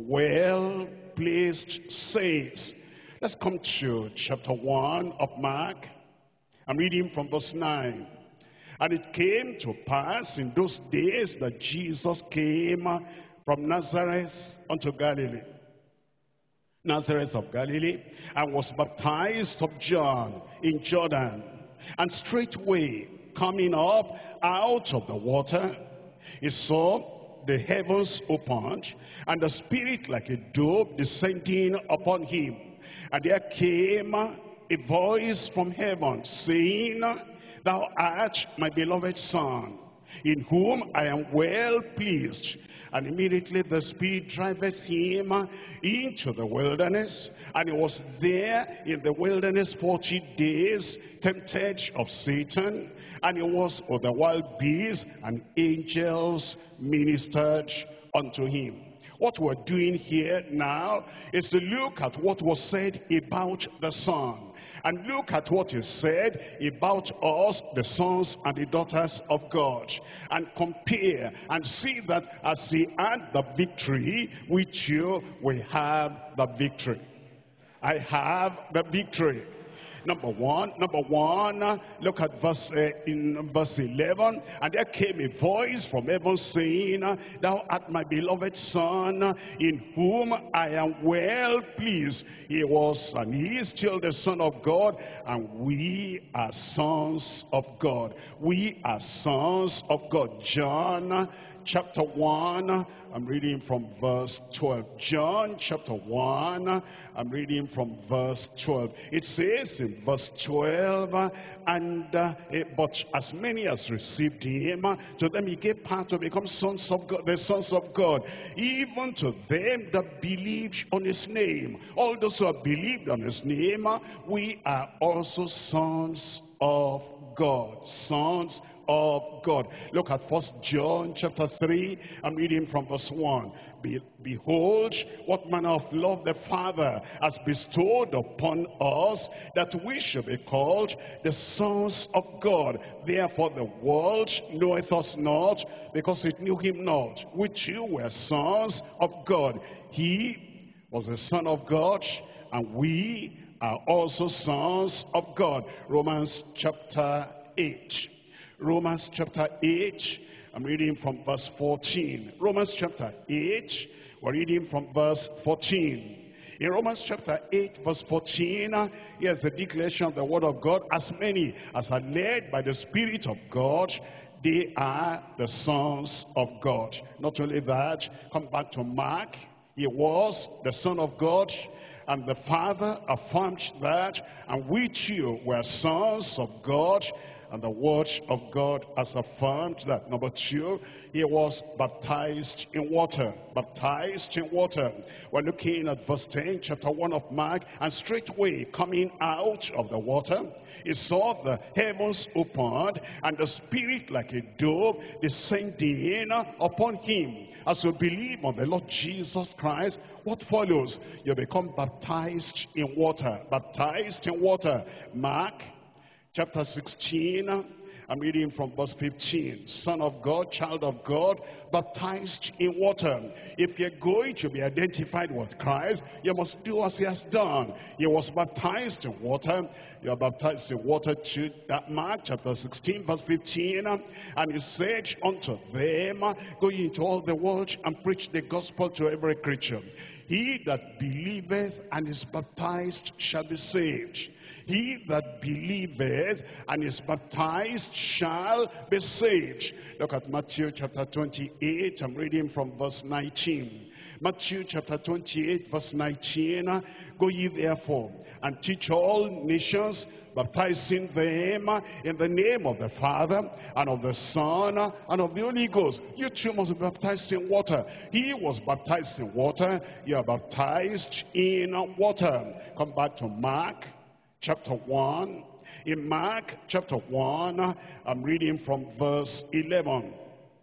well-placed saints. Let's come to chapter 1 of Mark. I'm reading from verse 9. And it came to pass in those days that Jesus came from Nazareth unto Galilee, Nazareth of Galilee, and was baptized of John in Jordan. And straightway coming up out of the water, he saw the heavens opened, and the Spirit like a dove descending upon him. And there came a voice from heaven, saying, Thou art my beloved Son, in whom I am well pleased. And immediately the Spirit driveth him into the wilderness, and he was there in the wilderness 40 days, tempted of Satan, and he was with the wild beasts, and angels ministered unto him. What we're doing here now is to look at what was said about the Son, and look at what is said about us, the sons and the daughters of God, and compare and see that as he had the victory, with you we have the victory. I have the victory. Number one, look at in verse 11. And there came a voice from heaven saying, Thou art my beloved Son, in whom I am well pleased. He was and he is still the Son of God, and we are sons of God. We are sons of God. John chapter 1, I'm reading from verse 12. John chapter 1, I'm reading from verse 12. It says, in verse 12, but as many as received him, to them he gave power to become sons of God, the sons of God, even to them that believed on his name. All those who have believed on his name, we are also sons of God. Sons of God. Look at 1 John chapter 3. I'm reading from verse 1. Behold, what manner of love the Father has bestowed upon us, that we should be called the sons of God. Therefore the world knoweth us not, because it knew him not. We too were sons of God. He was the Son of God, and we are also sons of God. Romans chapter 8. Romans chapter 8, I'm reading from verse 14. Romans chapter 8, we're reading from verse 14. In Romans chapter 8, verse 14, here's the declaration of the word of God. As many as are led by the Spirit of God, they are the sons of God. Not only that, come back to Mark. He was the Son of God, and the Father affirmed that, and we too were sons of God, and the word of God has affirmed that. Number 2, he was baptized in water. Baptized in water. We're looking at verse 10, chapter 1 of Mark. And straightway coming out of the water, he saw the heavens opened, and the Spirit like a dove descending upon him. As you believe on the Lord Jesus Christ, what follows? You become baptized in water. Baptized in water. Mark chapter 16, I'm reading from verse 15. Son of God, child of God, baptized in water. If you're going to be identified with Christ, you must do as he has done. He was baptized in water. You are baptized in water to Mark chapter 16, verse 15. And he said unto them, go ye into all the world and preach the gospel to every creature. He that believeth and is baptized shall be saved. He that believeth and is baptized shall be saved. Look at Matthew chapter 28. I'm reading from verse 19. Matthew chapter 28, verse 19. Go ye therefore and teach all nations, baptizing them in the name of the Father and of the Son and of the Holy Ghost. You too must be baptized in water. He was baptized in water. You are baptized in water. Come back to Mark chapter 1. In Mark chapter 1, I'm reading from verse 11.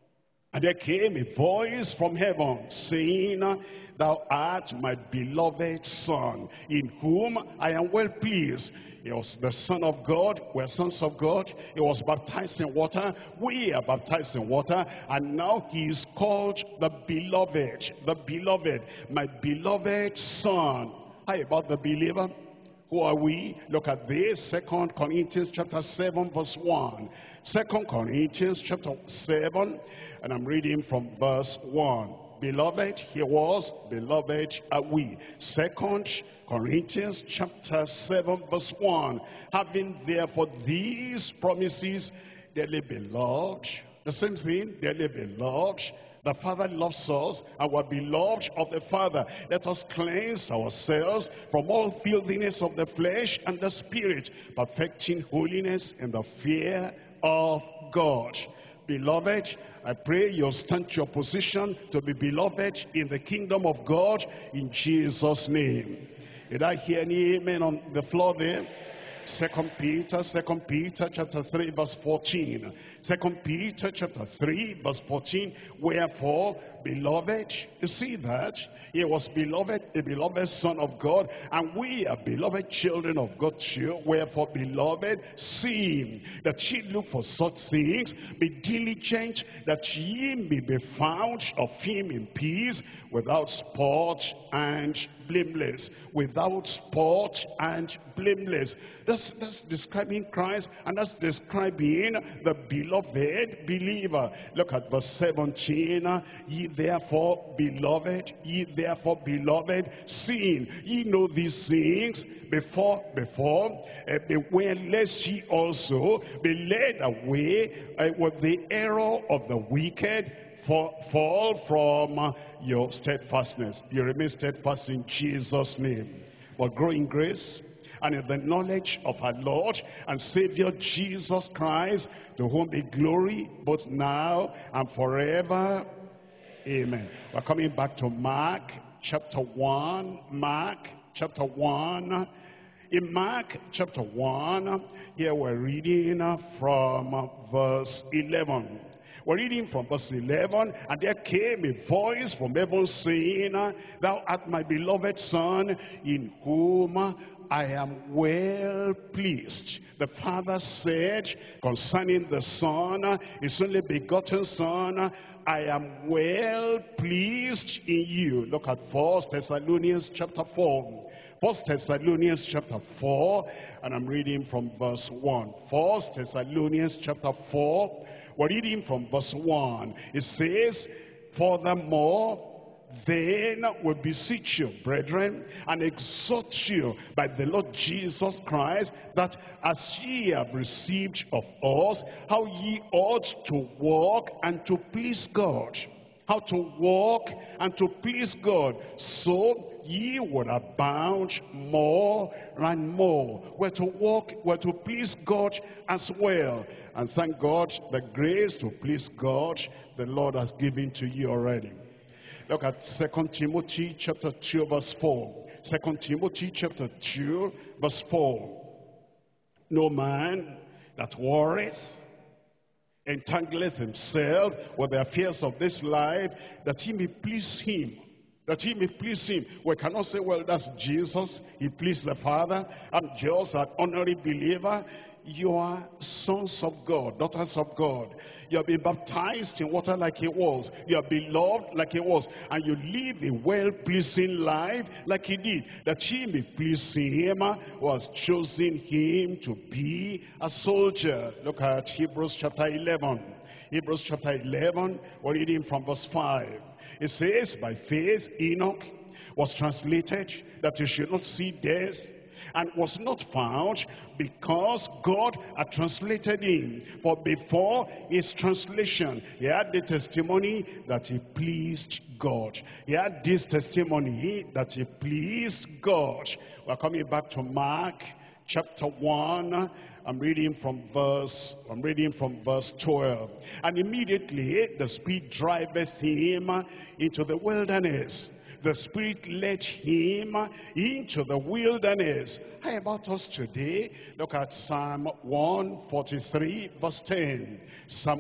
And there came a voice from heaven saying, thou art my beloved Son, in whom I am well pleased. He was the Son of God. We're sons of God. He was baptized in water. We are baptized in water. And now he is called the beloved. The beloved. My beloved Son. How about the believer? Who are we? Look at this. 2 Corinthians chapter 7 verse 1. 2 Corinthians chapter 7, and I'm reading from verse 1. Beloved, he was, beloved are we. 2 Corinthians chapter 7 verse 1. Having therefore these promises, dearly beloved. The same thing, dearly beloved. The Father loves us, and we're beloved of the Father. Let us cleanse ourselves from all filthiness of the flesh and the spirit, perfecting holiness in the fear of God. Beloved, I pray you'll stand to your position to be beloved in the kingdom of God in Jesus' name. Did I hear any amen on the floor there? 2 Peter chapter 3 verse 14. 2 Peter chapter 3 verse 14. Wherefore, beloved, you see that he was beloved, a beloved Son of God, and we are beloved children of God too. Wherefore, beloved, seeing that ye look for such things, be diligent that ye may be found of him in peace, without spot and blameless. Without spot and blameless. That's describing Christ, and that's describing the beloved believer. Look at verse 17. Ye therefore beloved, seeing ye know these things before, beware lest ye also be led away with the error of the wicked, fall from your steadfastness. You remain steadfast in Jesus' name. But grow in grace and in the knowledge of our Lord and Savior Jesus Christ, to whom be glory both now and forever. Amen. We're coming back to Mark chapter 1. Mark chapter 1. In Mark chapter 1, here we're reading from verse 11. We're reading from verse 11, and there came a voice from heaven saying, Thou art my beloved Son, in whom I am well pleased. The Father said concerning the Son, his only begotten Son, I am well pleased in you. Look at 1 Thessalonians chapter 4. 1 Thessalonians chapter 4, and I'm reading from verse 1. 1 Thessalonians chapter 4, we're reading from verse 1. It says, Furthermore, then we beseech you, brethren, and exhort you by the Lord Jesus Christ, that as ye have received of us, how ye ought to walk and to please God. How to walk and to please God, so ye would abound more and more. We're to walk, we're to please God as well. And thank God, the grace to please God, the Lord has given to you already. Look at 2 Timothy chapter 2 verse 4. 2 Timothy chapter 2 verse 4. No man that worries entangleth himself with the affairs of this life, that he may please him. That he may please him. We cannot say, well, that's Jesus, he pleased the Father, I'm just an honorary believer. You are sons of God, daughters of God. You have been baptized in water like he was. You are beloved like he was. And you live a well-pleasing life like he did, that he may please him who has chosen him to be a soldier. Look at Hebrews chapter 11. Hebrews chapter 11, we're reading from verse 5. It says, By faith Enoch was translated that he should not see death, and was not found, because God had translated him. For before his translation, he had the testimony that he pleased God. He had this testimony that he pleased God. We're coming back to Mark chapter 1. I'm reading from verse 12. And immediately the Spirit driveth him into the wilderness. The Spirit led him into the wilderness. How about us today? Look at Psalm 143 verse 10. Psalm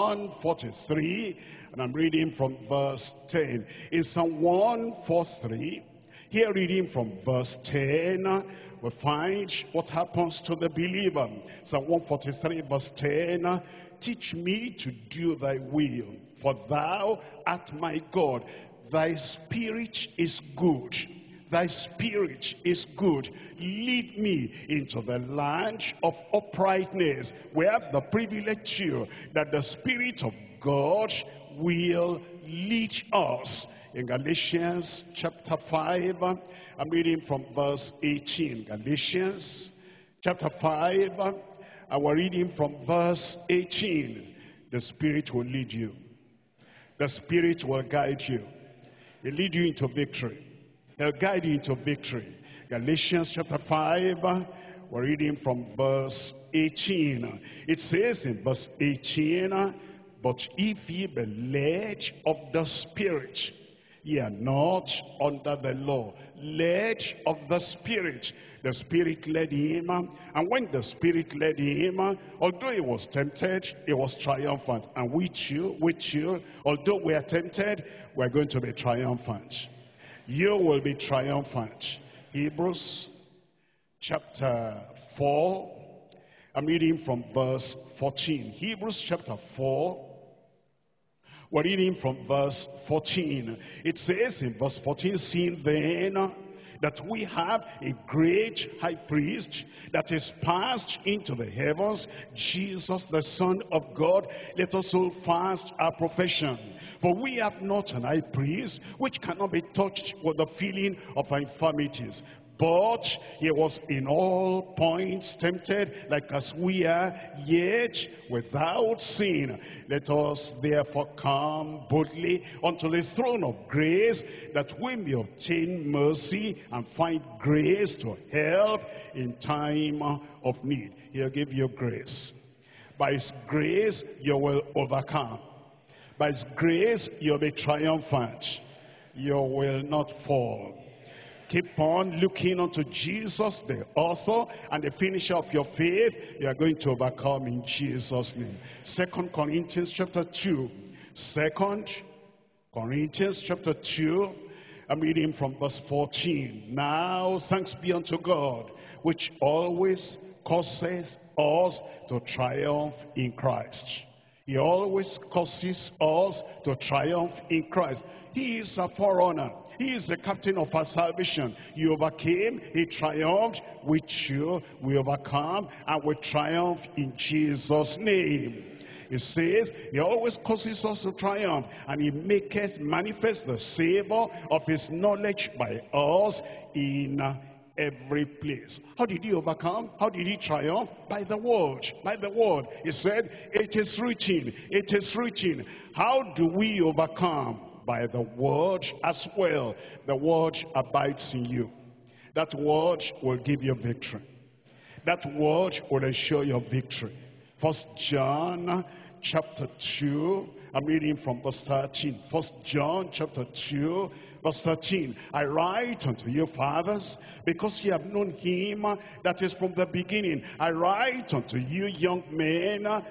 143, and I'm reading from verse 10. In Psalm 143, here reading from verse 10, we find what happens to the believer. Psalm 143 verse 10, Teach me to do thy will, for thou art my God. Thy spirit is good. Thy spirit is good. Lead me into the land of uprightness. We have the privilege here that the Spirit of God will lead us. In Galatians chapter 5, I'm reading from verse 18. Galatians chapter 5, and we're reading from verse 18. The Spirit will lead you. The Spirit will guide you. He'll lead you into victory. He'll guide you into victory. Galatians chapter 5, we're reading from verse 18. It says in verse 18, But if ye be led of the Spirit, ye are not under the law. Led of the Spirit. The Spirit led him, and when the Spirit led him, although he was tempted, he was triumphant. And with you, although we are tempted, we're going to be triumphant. You will be triumphant. Hebrews chapter 4, I'm reading from verse 14. Hebrews chapter 4, we're reading from verse 14. It says in verse 14, Seeing then that we have a great high priest that is passed into the heavens, Jesus the Son of God, let us hold fast our profession. For we have not an high priest which cannot be touched with the feeling of our infirmities, But he was in all points tempted, like as we are, yet without sin. Let us therefore come boldly unto the throne of grace, that we may obtain mercy and find grace to help in time of need. He'll give you grace. By his grace, you will overcome. By his grace, you'll be triumphant. You will not fall. Keep on looking unto Jesus, the author and the finisher of your faith. You are going to overcome in Jesus' name. 2 Corinthians chapter 2. 2 Corinthians chapter 2. I'm reading from verse 14. Now thanks be unto God, which always causes us to triumph in Christ. He always causes us to triumph in Christ. He is a forerunner. He is the captain of our salvation. He overcame, he triumphed. With you, we overcome and we triumph in Jesus' name. It says, he always causes us to triumph, and he maketh manifest the savor of his knowledge by us in every place. How did he overcome? How did he triumph? By the word. By the word. He said, it is written. It is written. How do we overcome? By the word as well. The word abides in you. That word will give you victory. That word will ensure your victory. 1 John chapter 2. I'm reading from verse 13. 1 John chapter 2. Verse 13, I write unto you, fathers, because ye have known him that is from the beginning. I write unto you, young men,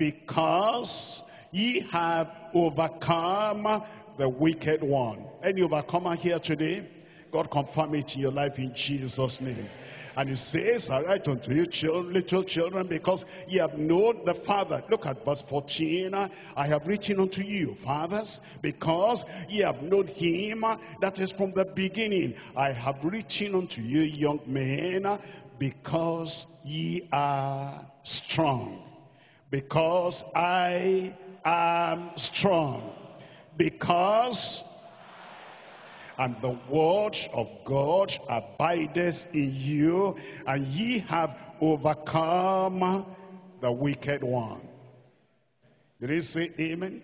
because ye have overcome the wicked one. Any overcomer here today? God confirm it in your life in Jesus' name. And he says, I write unto you, little children, because ye have known the Father. Look at verse 14. I have written unto you, fathers, because ye have known him that is from the beginning. I have written unto you, young men, because ye are strong. Because I am strong. Because and the word of God abideth in you, and ye have overcome the wicked one. Did he say amen?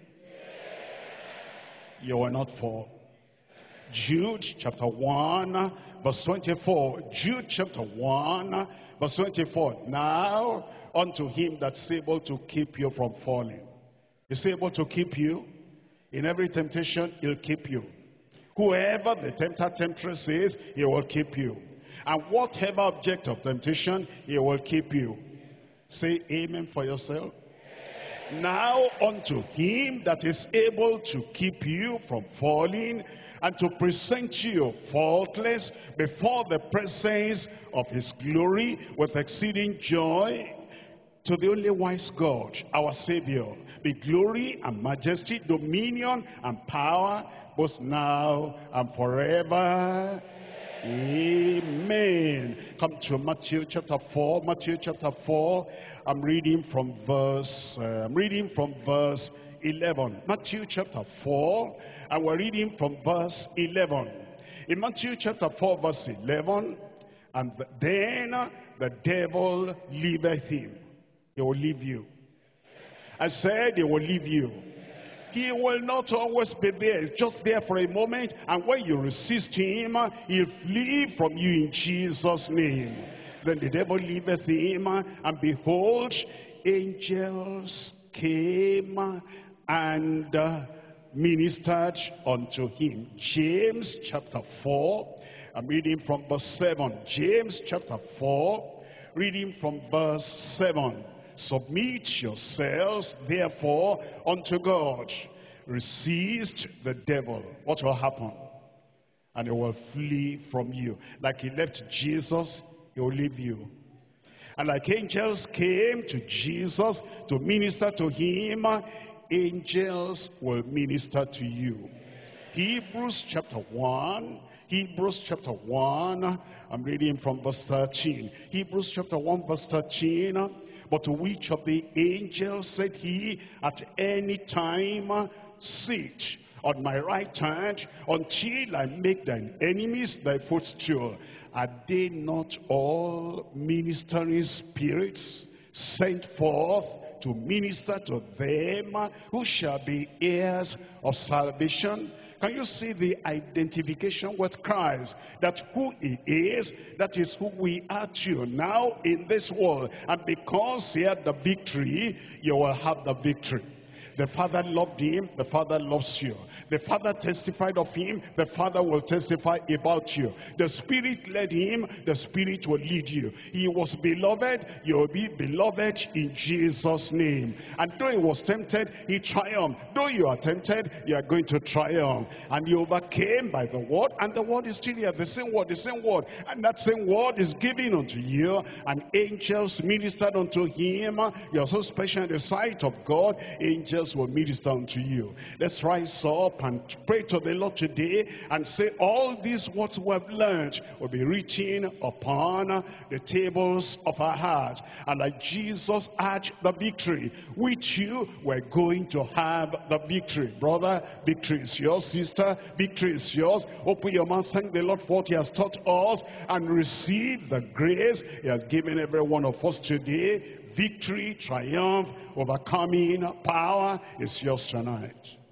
You will not fall. Jude chapter 1 verse 24. Jude chapter 1 verse 24. Now unto him that's able to keep you from falling. He's able to keep you. In every temptation, he'll keep you. Whoever the temptress is, he will keep you. And whatever object of temptation, he will keep you. Say amen for yourself. Now unto him that is able to keep you from falling, and to present you faultless before the presence of his glory with exceeding joy, to the only wise God, our Savior, be glory and majesty, dominion and power, both now and forever. Amen. Come to Matthew chapter 4. Matthew chapter 4. I'm reading from verse 11. Matthew chapter 4, and we're reading from verse 11. In Matthew chapter 4 verse 11, and then the devil leaveth him. He will leave you. I said he will leave you. He will not always be there. He's just there for a moment. And when you resist him, he'll flee from you in Jesus' name. Then the devil leaveth him, and behold, angels came and ministered unto him. James chapter 4. I'm reading from verse 7. James chapter 4, reading from verse 7. Submit yourselves, therefore, unto God. Resist the devil. What will happen? And he will flee from you. Like he left Jesus, he will leave you. And like angels came to Jesus to minister to him, angels will minister to you. Hebrews chapter 1. Hebrews chapter 1. I'm reading from verse 13. Hebrews chapter 1 verse 13. But to which of the angels said he at any time, sit on my right hand, until I make thine enemies thy footstool. Are they not all ministering spirits sent forth to minister to them who shall be heirs of salvation? Can you see the identification with Christ? That who he is, that is who we are too now in this world. And because he had the victory, you will have the victory. The Father loved him, the Father loves you. The Father testified of him, the Father will testify about you. The Spirit led him, the Spirit will lead you. He was beloved, you will be beloved in Jesus' name. And though he was tempted, he triumphed. Though you are tempted, you are going to triumph. And he overcame by the word, and the word is still here, the same word, the same word. And that same word is given unto you, and angels ministered unto him. You are so special in the sight of God, angels will minister unto you. Let's rise up and pray to the Lord today and say, all these what we have learned will be written upon the tables of our heart. And like Jesus had the victory, with you we're going to have the victory. Brother, victory is yours. Sister, victory is yours. Open your mouth, thank the Lord for what he has taught us, and receive the grace he has given every one of us today. Victory, triumph, overcoming power is yours tonight.